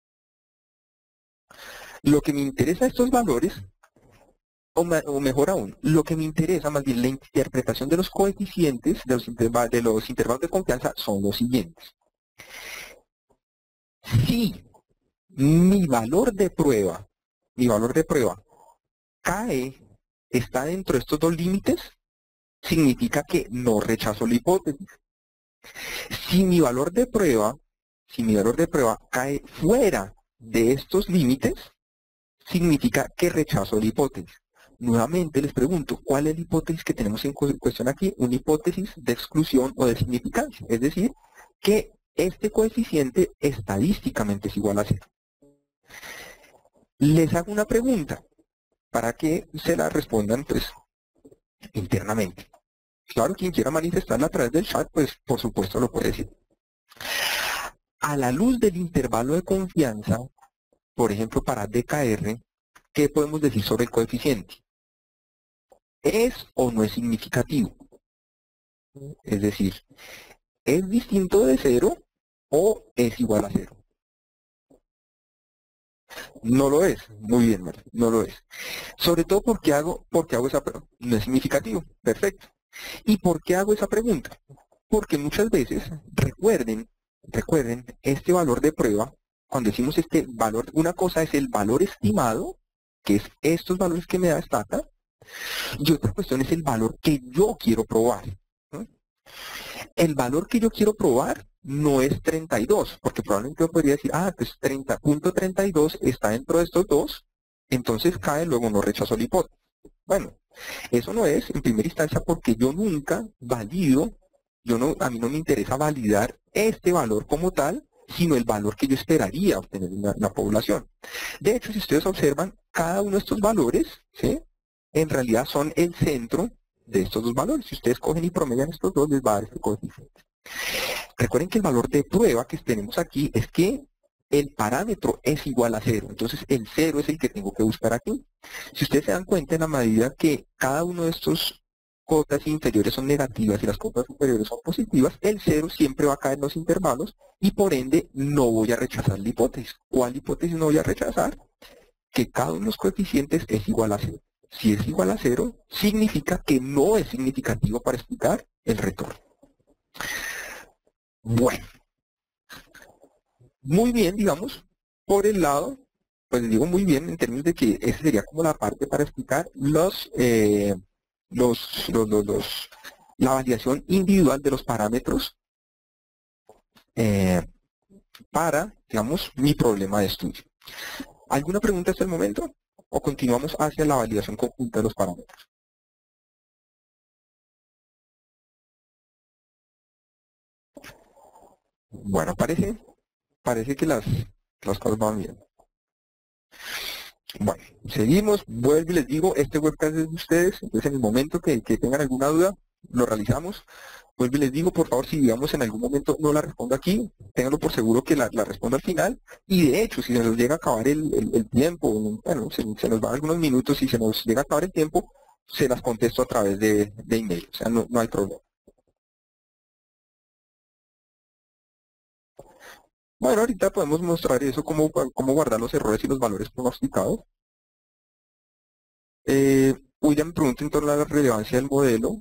Lo que me interesa de estos valores, o, me, o mejor aún, lo que me interesa, más bien la interpretación de los coeficientes, de los, interva de los intervalos de confianza, son los siguientes. Si mi valor de prueba, mi valor de prueba cae, está dentro de estos dos límites, significa que no rechazo la hipótesis. Si mi valor de prueba, si mi valor de prueba cae fuera de estos límites, significa que rechazo la hipótesis. Nuevamente les pregunto, ¿cuál es la hipótesis que tenemos en cuestión aquí? Una hipótesis de exclusión o de significancia, es decir, que este coeficiente estadísticamente es igual a cero. Les hago una pregunta para que se la respondan pues internamente. Claro, quien quiera manifestarla a través del chat, pues por supuesto lo puede decir. A la luz del intervalo de confianza, por ejemplo para D K R, ¿qué podemos decir sobre el coeficiente? ¿Es o no es significativo? Es decir, ¿es distinto de cero o es igual a cero? No lo es. Muy bien, María, no lo es. Sobre todo porque hago, porque hago esa pregunta. No es significativo. Perfecto. ¿Y por qué hago esa pregunta? Porque muchas veces, recuerden, recuerden, este valor de prueba, cuando decimos este valor, una cosa es el valor estimado, que es estos valores que me da Stata, y otra cuestión es el valor que yo quiero probar. ¿No? El valor que yo quiero probar no es treinta y dos, porque probablemente yo podría decir, ah, pues treinta punto treinta y dos está dentro de estos dos, entonces cae, luego no rechazo la hipótesis. Bueno, eso no es en primera instancia porque yo nunca valido, yo no, a mí no me interesa validar este valor como tal, sino el valor que yo esperaría obtener en la, la población. De hecho, si ustedes observan, cada uno de estos valores, ¿sí?, en realidad son el centro de estos dos valores. Si ustedes cogen y promedian estos dos, les va a dar este coeficiente. Recuerden que el valor de prueba que tenemos aquí es que el parámetro es igual a cero. Entonces el cero es el que tengo que buscar aquí. Si ustedes se dan cuenta, en la medida que cada uno de estos cotas inferiores son negativas y las cotas superiores son positivas, el cero siempre va a caer en los intervalos y por ende no voy a rechazar la hipótesis. ¿Cuál hipótesis no voy a rechazar? Que cada uno de los coeficientes es igual a cero. Si es igual a cero, significa que no es significativo para explicar el retorno. Bueno, muy bien, digamos, por el lado, pues les digo muy bien en términos de que esa sería como la parte para explicar los, eh, los, los, los, los, la validación individual de los parámetros eh, para, digamos, mi problema de estudio. ¿Alguna pregunta hasta el momento? ¿O continuamos hacia la validación conjunta de los parámetros? Bueno, parece, parece que las, las cosas van bien. Bueno, seguimos, vuelvo y les digo, este webcast es de ustedes, entonces en el momento que, que tengan alguna duda, lo realizamos. Vuelvo y les digo, por favor, si digamos en algún momento no la respondo aquí, ténganlo por seguro que la, la respondo al final. Y de hecho, si se nos llega a acabar el, el, el tiempo, bueno, se, se nos van algunos minutos y se nos llega a acabar el tiempo, se las contesto a través de, de email, o sea, no, no hay problema. Bueno, ahorita podemos mostrar eso, cómo, cómo guardar los errores y los valores pronosticados. Eh, William me pregunta en torno a la relevancia del modelo.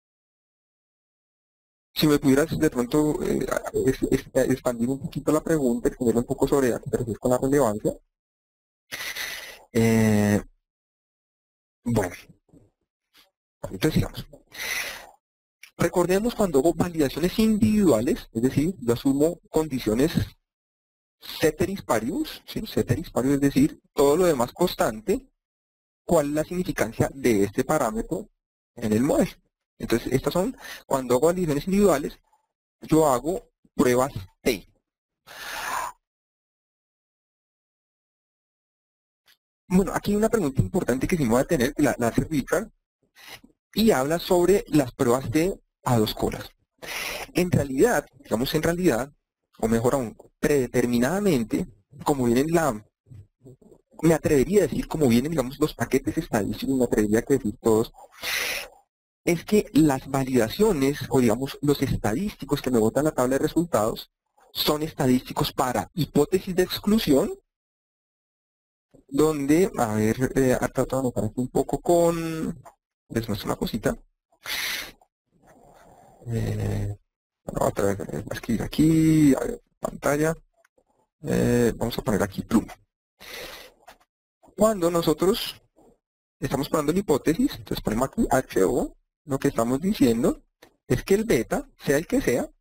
Si me pudieras de pronto eh, es, es, expandir un poquito la pregunta, expandirla un poco sobre a qué te refieres con la relevancia. Eh, bueno, entonces sigamos. Recordemos cuando hago validaciones individuales, es decir, yo asumo condiciones ceteris paribus, ¿sí? Ceteris paribus, es decir, todo lo demás constante, ¿cuál es la significancia de este parámetro en el modelo? Entonces, estas son, cuando hago validaciones individuales, yo hago pruebas T. Bueno, aquí hay una pregunta importante que sí me voy a tener, la, la hace Richard, y habla sobre las pruebas T a dos colas. En realidad, digamos en realidad, o mejor aún, predeterminadamente, como vienen la, me atrevería a decir, como vienen, digamos, los paquetes estadísticos, me atrevería a decir todos, es que las validaciones, o digamos, los estadísticos que me botan la tabla de resultados, son estadísticos para hipótesis de exclusión, donde, a ver, eh, he tratado de anotar aquí un poco con, les muestro una cosita. Eh, otra vez, voy a escribir aquí, a ver, pantalla, eh, vamos a poner aquí pluma. Cuando nosotros estamos probando la hipótesis, entonces ponemos aquí H O, lo que estamos diciendo es que el beta, sea el que sea,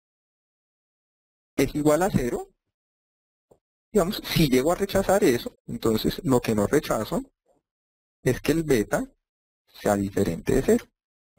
es igual a cero. Digamos, si llego a rechazar eso, entonces lo que no rechazo es que el beta sea diferente de cero.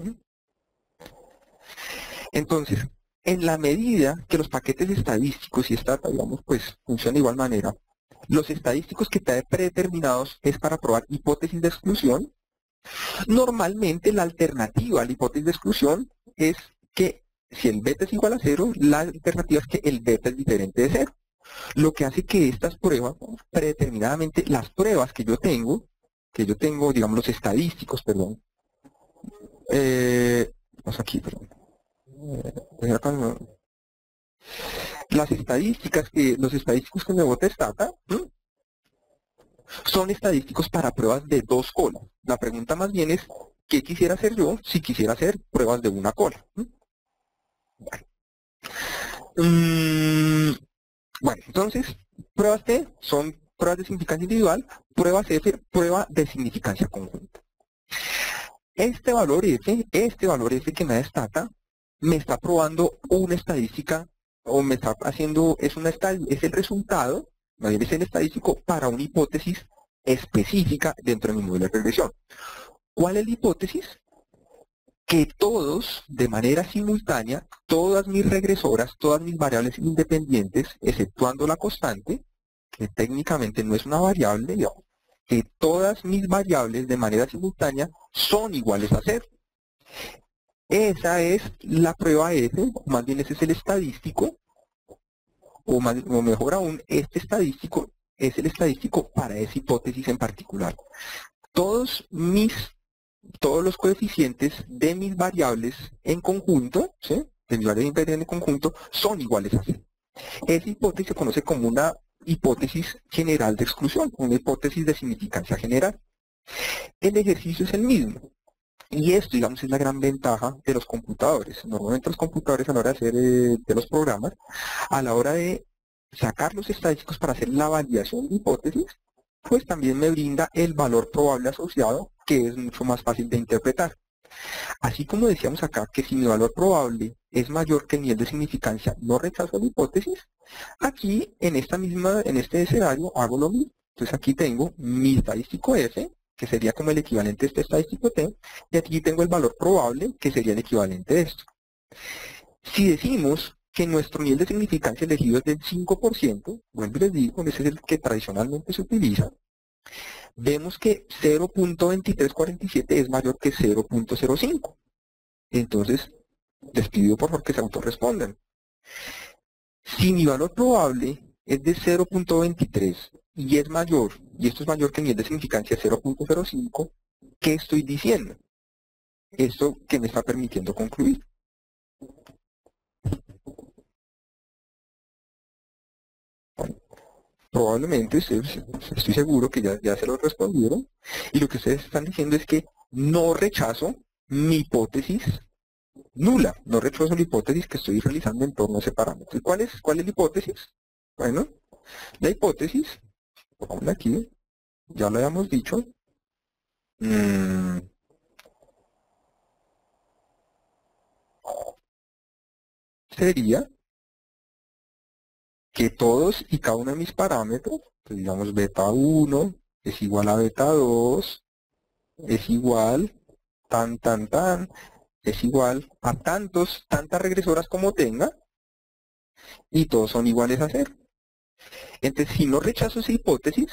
Entonces, en la medida que los paquetes estadísticos y esta, digamos, pues funcionan de igual manera, los estadísticos que trae predeterminados es para probar hipótesis de exclusión. Normalmente la alternativa a la hipótesis de exclusión es que si el beta es igual a cero, la alternativa es que el beta es diferente de cero. Lo que hace que estas pruebas, predeterminadamente, las pruebas que yo tengo, que yo tengo, digamos, los estadísticos, perdón, eh, vamos aquí, perdón, eh, las estadísticas que, los estadísticos que me bota Stata, ¿sí?, son estadísticos para pruebas de dos colas. La pregunta más bien es, ¿qué quisiera hacer yo si quisiera hacer pruebas de una cola? ¿Sí? Bueno. Mm, bueno, entonces, pruebas T son pruebas de significancia individual, pruebas F, prueba de significancia conjunta. Este valor F, este valor F que me da Stata, me está probando una estadística, o me está haciendo, es, una, es el resultado, más bien es el estadístico para una hipótesis específica dentro de mi modelo de regresión. ¿Cuál es la hipótesis? Que todos, de manera simultánea, todas mis regresoras, todas mis variables independientes, exceptuando la constante, que técnicamente no es una variable, digamos, que todas mis variables de manera simultánea son iguales a cero. Esa es la prueba F, o más bien ese es el estadístico, o, más, o mejor aún, este estadístico es el estadístico para esa hipótesis en particular. Todos mis, todos los coeficientes de mis variables en conjunto, ¿sí? de mis variables en conjunto, son iguales a cero. Esa hipótesis se conoce como una hipótesis general de exclusión, una hipótesis de significancia general. El ejercicio es el mismo. Y esto, digamos, es la gran ventaja de los computadores. Normalmente los computadores a la hora de hacer eh, de los programas, a la hora de sacar los estadísticos para hacer la validación de hipótesis, pues también me brinda el valor probable asociado, que es mucho más fácil de interpretar. Así como decíamos acá que si mi valor probable es mayor que el nivel de significancia, no rechazo la hipótesis, aquí en esta misma, en este escenario hago lo mismo. Entonces aquí tengo mi estadístico F, que sería como el equivalente a este estadístico T, y aquí tengo el valor probable, que sería el equivalente de esto. Si decimos que nuestro nivel de significancia elegido es del cinco por ciento, vuelvo y les digo, ese es el que tradicionalmente se utiliza, vemos que cero punto veintitrés cuarenta y siete es mayor que cero punto cero cinco. Entonces, les pido por favor que se autorrespondan. Si mi valor probable es de cero punto veintitrés y es mayor, y esto es mayor que el nivel de significancia cero punto cero cinco, ¿qué estoy diciendo? Esto que me está permitiendo concluir. Bueno, probablemente, estoy seguro que ya, ya se lo respondieron, y lo que ustedes están diciendo es que no rechazo mi hipótesis nula, no rechazo la hipótesis que estoy realizando en torno a ese parámetro. ¿Y cuál es, cuál es la hipótesis? Bueno, la hipótesis, pongámosla aquí, ya lo habíamos dicho, mmm, sería que todos y cada uno de mis parámetros, pues digamos beta uno es igual a beta dos, es igual, tan, tan, tan, es igual a tantos, tantas regresoras como tenga, y todos son iguales a cero. Entonces, si no rechazo esa hipótesis,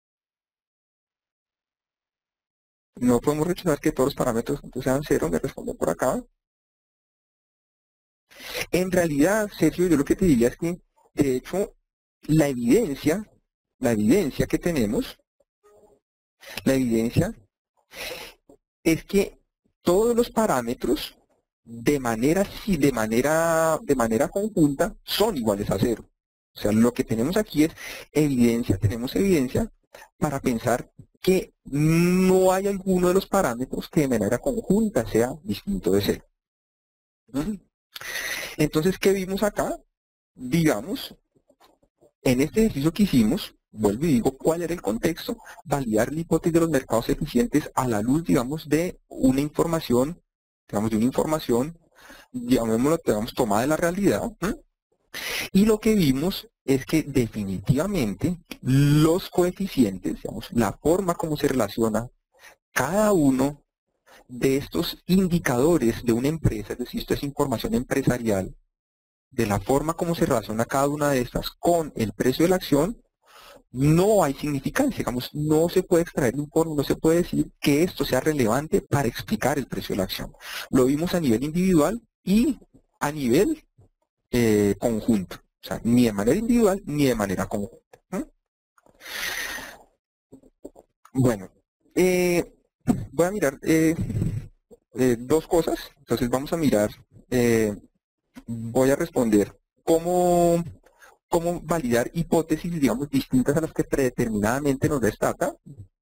no podemos rechazar que todos los parámetros sean cero, me responden por acá. En realidad, Sergio, yo lo que te diría es que, de hecho, la evidencia, la evidencia que tenemos, la evidencia es que todos los parámetros de manera, de manera, de manera conjunta son iguales a cero. O sea, lo que tenemos aquí es evidencia, tenemos evidencia para pensar que no hay alguno de los parámetros que de manera conjunta sea distinto de cero. ¿Mm? Entonces, ¿qué vimos acá? Digamos, en este ejercicio que hicimos, vuelvo y digo, ¿cuál era el contexto? Validar la hipótesis de los mercados eficientes a la luz, digamos, de una información, digamos, de una información, llamémoslo, digamos, tomada de la realidad. ¿eh? Y lo que vimos es que definitivamente los coeficientes, digamos, la forma como se relaciona cada uno de estos indicadores de una empresa, es decir, esto es información empresarial, de la forma como se relaciona cada una de estas con el precio de la acción, no hay significancia, digamos, no se puede extraer un informe, no se puede decir que esto sea relevante para explicar el precio de la acción. Lo vimos a nivel individual y a nivel eh, conjunto, o sea, ni de manera individual ni de manera conjunta. ¿Mm? Bueno, eh, voy a mirar eh, eh, dos cosas, entonces vamos a mirar, eh, voy a responder cómo... cómo validar hipótesis, digamos, distintas a las que predeterminadamente nos da esta data.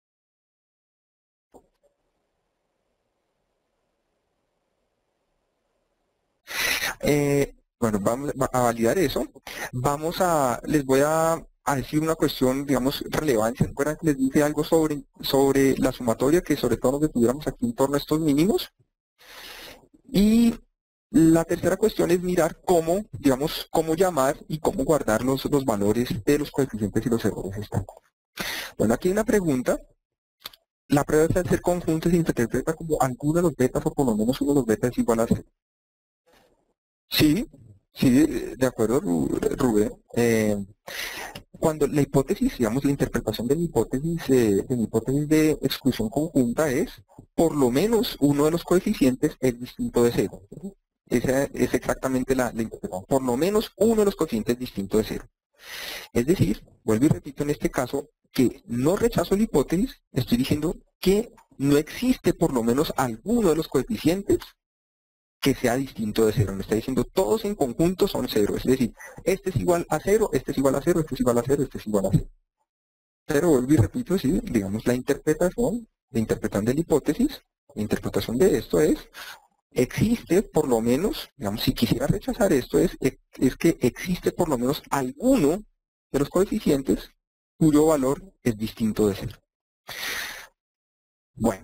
Eh, bueno, vamos a validar eso. Vamos a, les voy a, a decir una cuestión, digamos, relevancia. ¿Se acuerdan que les dije algo sobre, sobre la sumatoria, que sobre todo nos detuviéramos aquí en torno a estos mínimos? Y la tercera cuestión es mirar cómo, digamos, cómo llamar y cómo guardar los, los valores de los coeficientes y los errores estándar. Bueno, aquí hay una pregunta. La prueba de ser conjunto se interpreta como alguno de los betas o por lo menos uno de los betas es igual a cero. Sí, Sí, de acuerdo, Ru- Rubén. Eh, cuando la hipótesis, digamos, la interpretación de la hipótesis, eh, de la hipótesis de exclusión conjunta es, por lo menos uno de los coeficientes es distinto de cero. Esa es exactamente la, la interpretación. Por lo menos uno de los coeficientes es distinto de cero. Es decir, vuelvo y repito en este caso, que no rechazo la hipótesis, estoy diciendo que no existe por lo menos alguno de los coeficientes que sea distinto de cero. Me está diciendo todos en conjunto son cero. Es decir, este es igual a cero, este es igual a cero, este es igual a cero, este es igual a cero. Pero vuelvo y repito, sí, digamos la interpretación, la interpretación de la hipótesis, la interpretación de esto es, existe por lo menos, digamos, si quisiera rechazar esto, es, es que existe por lo menos alguno de los coeficientes cuyo valor es distinto de cero. Bueno,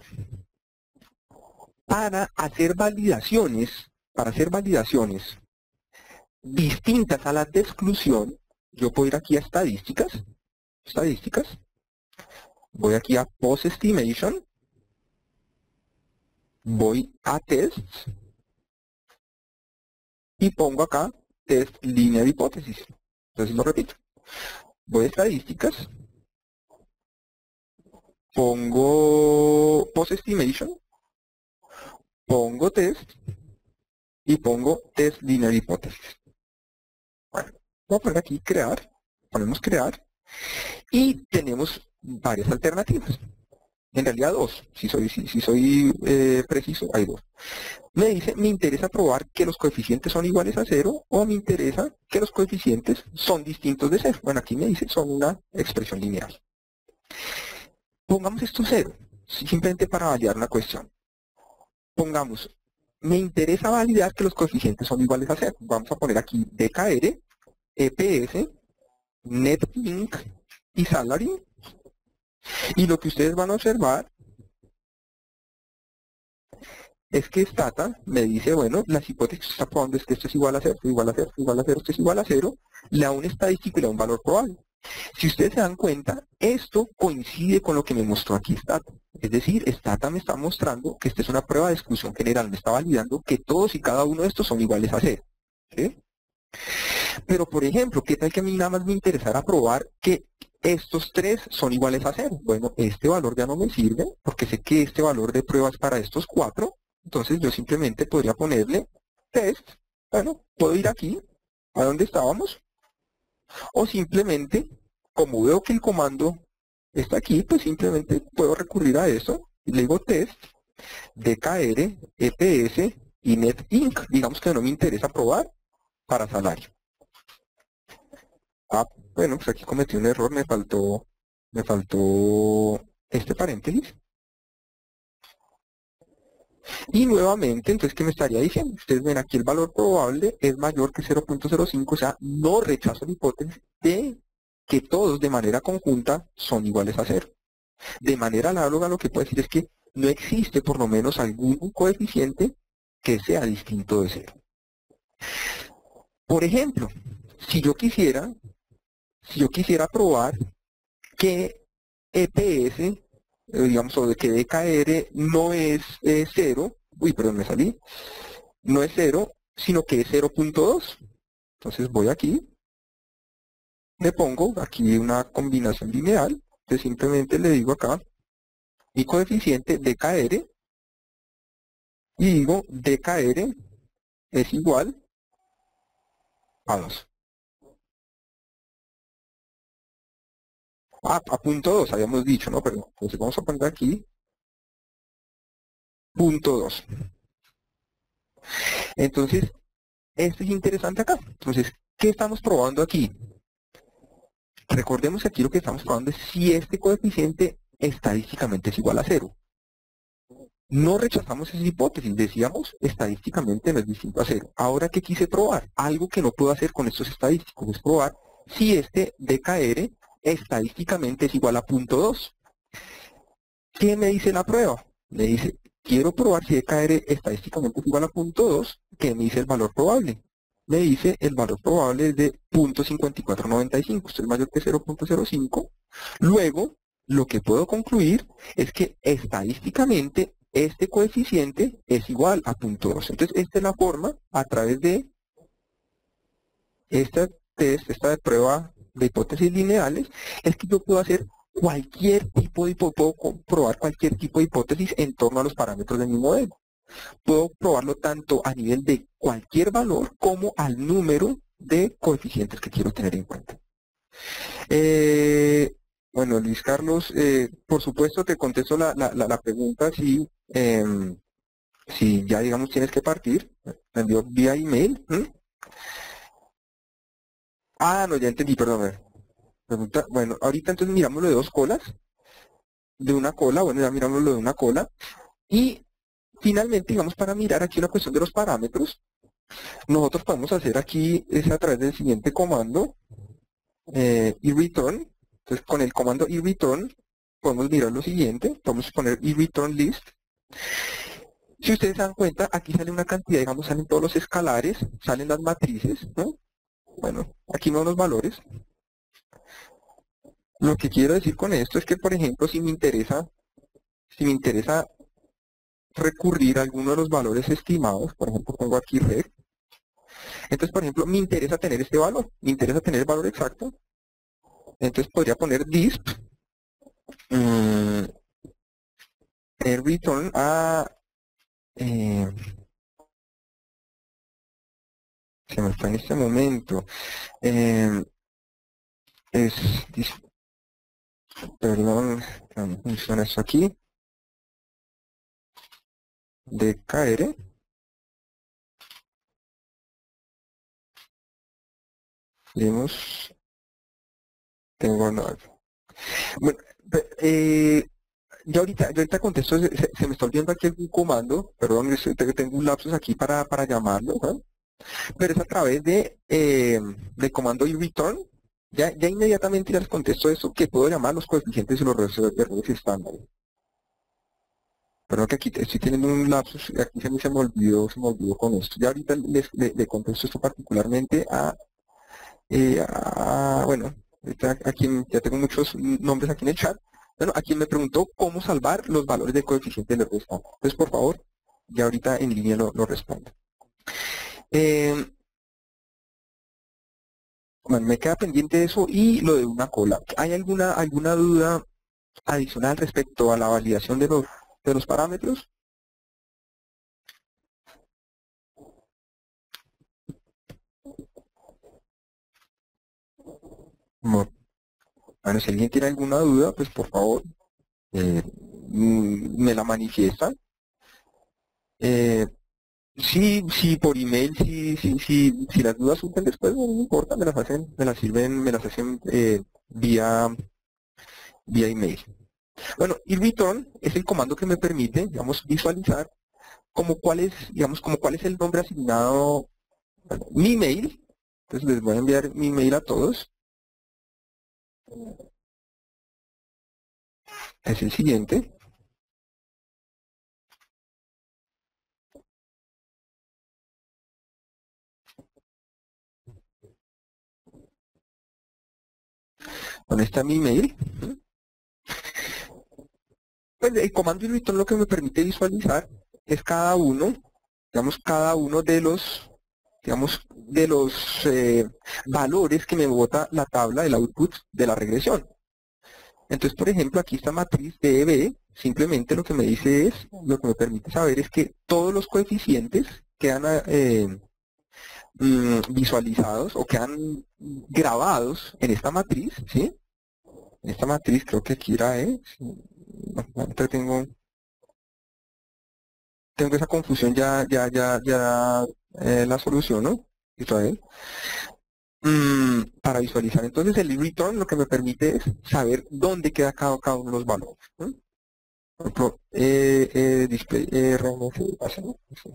para hacer validaciones, para hacer validaciones distintas a las de exclusión, yo puedo ir aquí a estadísticas, estadísticas, voy aquí a Post Estimation, voy a Tests y pongo acá Test Linear Hipótesis. Entonces lo repito, voy a estadísticas, pongo Post Estimation, pongo Test y pongo Test Linear Hipótesis. Bueno, voy a poner aquí crear, ponemos crear y tenemos varias alternativas. En realidad dos, si soy, si, si soy eh, preciso, hay dos. Me dice, me interesa probar que los coeficientes son iguales a cero o me interesa que los coeficientes son distintos de cero. Bueno, aquí me dice, son una expresión lineal. Pongamos esto cero, simplemente para validar una cuestión. Pongamos, me interesa validar que los coeficientes son iguales a cero. Vamos a poner aquí D K R, E P S, Net Inc y Salary. Y lo que ustedes van a observar es que Stata me dice, bueno, las hipótesis que está probando es que esto es igual a cero, esto es igual a cero, esto es igual a cero, esto es igual a cero, le da un estadístico y le da un valor probable. Si ustedes se dan cuenta, esto coincide con lo que me mostró aquí Stata. Es decir, Stata me está mostrando que esta es una prueba de exclusión general, me está validando que todos y cada uno de estos son iguales a cero. ¿Sí? Pero, por ejemplo, ¿qué tal que a mí nada más me interesara probar que estos tres son iguales a cero? Bueno, este valor ya no me sirve, porque sé que este valor de prueba es para estos cuatro. Entonces yo simplemente podría ponerle test. Bueno, puedo ir aquí, a donde estábamos, o simplemente, como veo que el comando está aquí, pues simplemente puedo recurrir a eso. Y le digo test, D K R, E P S y Net Inc. Digamos que no me interesa probar para salario. Ah, bueno, pues aquí cometí un error, me faltó, me faltó este paréntesis. Y nuevamente, entonces, ¿qué me estaría diciendo? Ustedes ven aquí el valor probable es mayor que cero punto cero cinco, o sea, no rechazo la hipótesis de que todos de manera conjunta son iguales a cero. De manera análoga, lo que puedo decir es que no existe por lo menos algún coeficiente que sea distinto de cero. Por ejemplo, si yo quisiera, si yo quisiera probar que E P S, eh, digamos, o de que D K R no es eh, cero, uy, perdón, me salí, no es cero, sino que es cero punto dos. Entonces voy aquí, le pongo aquí una combinación lineal, que simplemente le digo acá, mi coeficiente D K R, y digo D K R es igual a dos. Ah, a punto dos habíamos dicho, ¿no? Pero entonces vamos a poner aquí punto dos. Entonces, esto es interesante acá. Entonces, ¿qué estamos probando aquí? Recordemos que aquí lo que estamos probando es si este coeficiente estadísticamente es igual a cero. No rechazamos esa hipótesis, decíamos estadísticamente no es distinto a cero. Ahora, ¿qué quise probar? Algo que no puedo hacer con estos estadísticos es probar si este D K R estadísticamente es igual a punto dos. ¿Qué me dice la prueba? Me dice, quiero probar si D K R estadísticamente es igual a punto dos, ¿qué me dice el valor probable? Me dice el valor probable es de punto cincuenta y cuatro noventa y cinco, esto es mayor que cero punto cero cinco. Luego, lo que puedo concluir es que estadísticamente este coeficiente es igual a punto dos. Entonces, esta es la forma a través de este test, esta prueba de hipótesis lineales, es que yo puedo hacer cualquier tipo de hipótesis, puedo comprobar cualquier tipo de hipótesis en torno a los parámetros de mi modelo. Puedo probarlo tanto a nivel de cualquier valor como al número de coeficientes que quiero tener en cuenta. Eh, bueno, Luis Carlos, eh, por supuesto te contesto la, la, la pregunta si, eh, si ya digamos tienes que partir. Me envió vía email. ¿Mm? Ah, no, ya entendí, perdón. Pregunta, bueno, ahorita entonces miramos lo de dos colas. De una cola, bueno, ya miramos lo de una cola. Y finalmente, digamos, para mirar aquí una cuestión de los parámetros, nosotros podemos hacer aquí, es a través del siguiente comando, eh, return. Entonces, con el comando return podemos mirar lo siguiente, podemos poner return list. Si ustedes se dan cuenta, aquí sale una cantidad, digamos, salen todos los escalares, salen las matrices, ¿no? Bueno, aquí no los valores. Lo que quiero decir con esto es que, por ejemplo, si me interesa, si me interesa recurrir a alguno de los valores estimados, por ejemplo, pongo aquí reg, entonces, por ejemplo, me interesa tener este valor, me interesa tener el valor exacto, entonces podría poner disp, mmm, el return a, eh, se me está en este momento, eh, es, perdón, no funciona esto aquí, dkr, digamos, tengo, no, bueno, eh, yo ahorita, yo ahorita contesto, se, se me está olvidando aquí algún comando, perdón, tengo un lapsus aquí para, para llamarlo, ¿no? Pero es a través de, eh, del comando return, ya, ya inmediatamente ya les contesto eso, que puedo llamar los coeficientes y los errores estándar. Perdón que aquí estoy teniendo un lapsus, aquí se me, se me olvidó, se me olvidó con esto. Ya ahorita les, le, le contesto esto particularmente a, eh, a bueno, ahorita a quien, ya tengo muchos nombres aquí en el chat, bueno, a quien me preguntó cómo salvar los valores de coeficiente del error estándar. Entonces, por favor, ya ahorita en línea lo, lo respondo. Eh, Bueno, me queda pendiente eso y lo de una cola. ¿Hay alguna alguna duda adicional respecto a la validación de los de los parámetros? No. Bueno, si alguien tiene alguna duda, pues por favor eh, mm, me la manifiesta. Eh, sí, sí, por email, sí, sí, sí, si las dudas surgen después, no, no importa, me las hacen, me las sirven, me las hacen eh, vía, vía email. Bueno, y return es el comando que me permite, digamos, visualizar como cuál es, digamos, como cuál es el nombre asignado, bueno, mi email. Entonces les voy a enviar mi email a todos. Es el siguiente. Donde está mi email. Pues el comando return lo que me permite visualizar es cada uno, digamos, cada uno de los, digamos, de los eh, valores que me bota la tabla del output de la regresión. Entonces, por ejemplo, aquí esta matriz D B, simplemente lo que me dice es, lo que me permite saber es que todos los coeficientes quedan eh, mm, visualizados o quedan grabados en esta matriz, ¿sí? En esta matriz creo que aquí era E, sí, no, ahorita tengo, tengo esa confusión, ya, ya, ya, ya eh, la soluciono, Israel. Mm, para visualizar, entonces el return lo que me permite es saber dónde queda cada, cada uno de los valores. ¿Sí? Por ejemplo, eh, eh, display R M S, ¿no? Sí.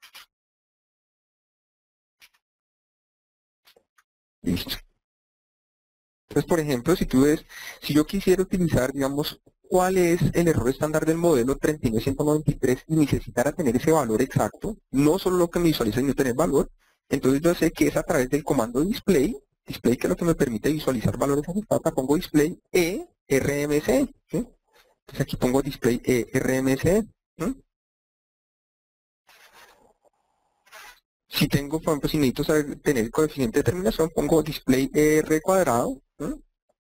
Listo. Entonces, por ejemplo, si tú ves, si yo quisiera utilizar, digamos, cuál es el error estándar del modelo treinta y nueve ciento noventa y tres y necesitara tener ese valor exacto, no solo lo que me visualiza, sino tener valor, entonces yo sé que es a través del comando display, display que es lo que me permite visualizar valores ajustados, pongo display E R M C, ¿sí? Entonces aquí pongo display E R M C, ¿sí? si tengo, por ejemplo, si necesito saber, tener el coeficiente de terminación, pongo display R cuadrado. ¿Mm?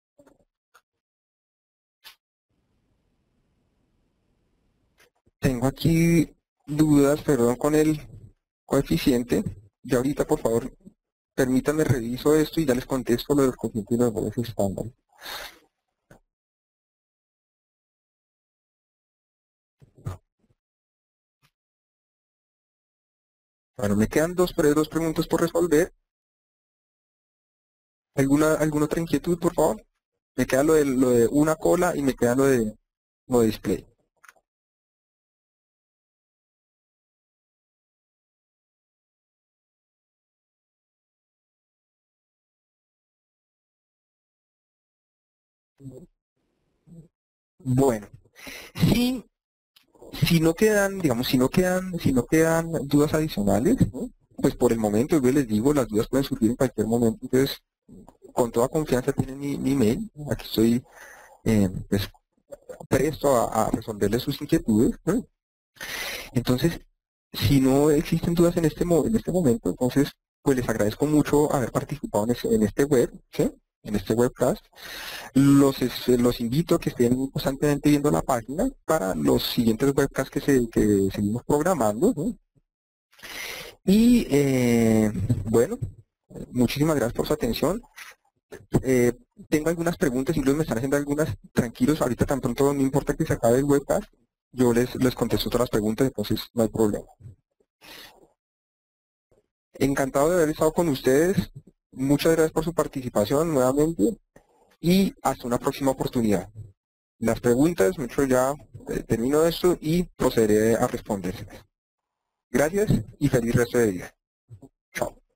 Tengo aquí dudas, perdón, con el coeficiente. Ya ahorita, por favor, permítanme reviso esto y ya les contesto lo del coeficiente y los valores estándar. Bueno, me quedan dos, pre- dos preguntas por resolver. ¿Alguna, alguna otra inquietud, por favor? Me queda lo de, lo de una cola y me queda lo de, lo de display. Bueno, si, si no quedan, digamos, si no quedan, si no quedan dudas adicionales, ¿no? Pues por el momento, yo les digo, las dudas pueden surgir en cualquier momento, entonces con toda confianza tienen mi, mi email, aquí estoy eh, pues, presto a, a resolverles sus inquietudes, ¿no? Entonces, si no existen dudas en este, mo- en este momento, entonces, pues les agradezco mucho haber participado en, ese- en este web, ¿sí? En este webcast. Los, es- los invito a que estén constantemente viendo la página para los siguientes webcasts que, se, que seguimos programando, ¿no? Y eh, bueno, muchísimas gracias por su atención. Eh, tengo algunas preguntas, incluso me están haciendo algunas, tranquilos, ahorita tan pronto no importa que se acabe el webcast, yo les, les contesto todas las preguntas, entonces no hay problema. Encantado de haber estado con ustedes, muchas gracias por su participación nuevamente y hasta una próxima oportunidad. Las preguntas, mucho ya eh, termino esto y procederé a responder. Gracias y feliz resto de día. Chao.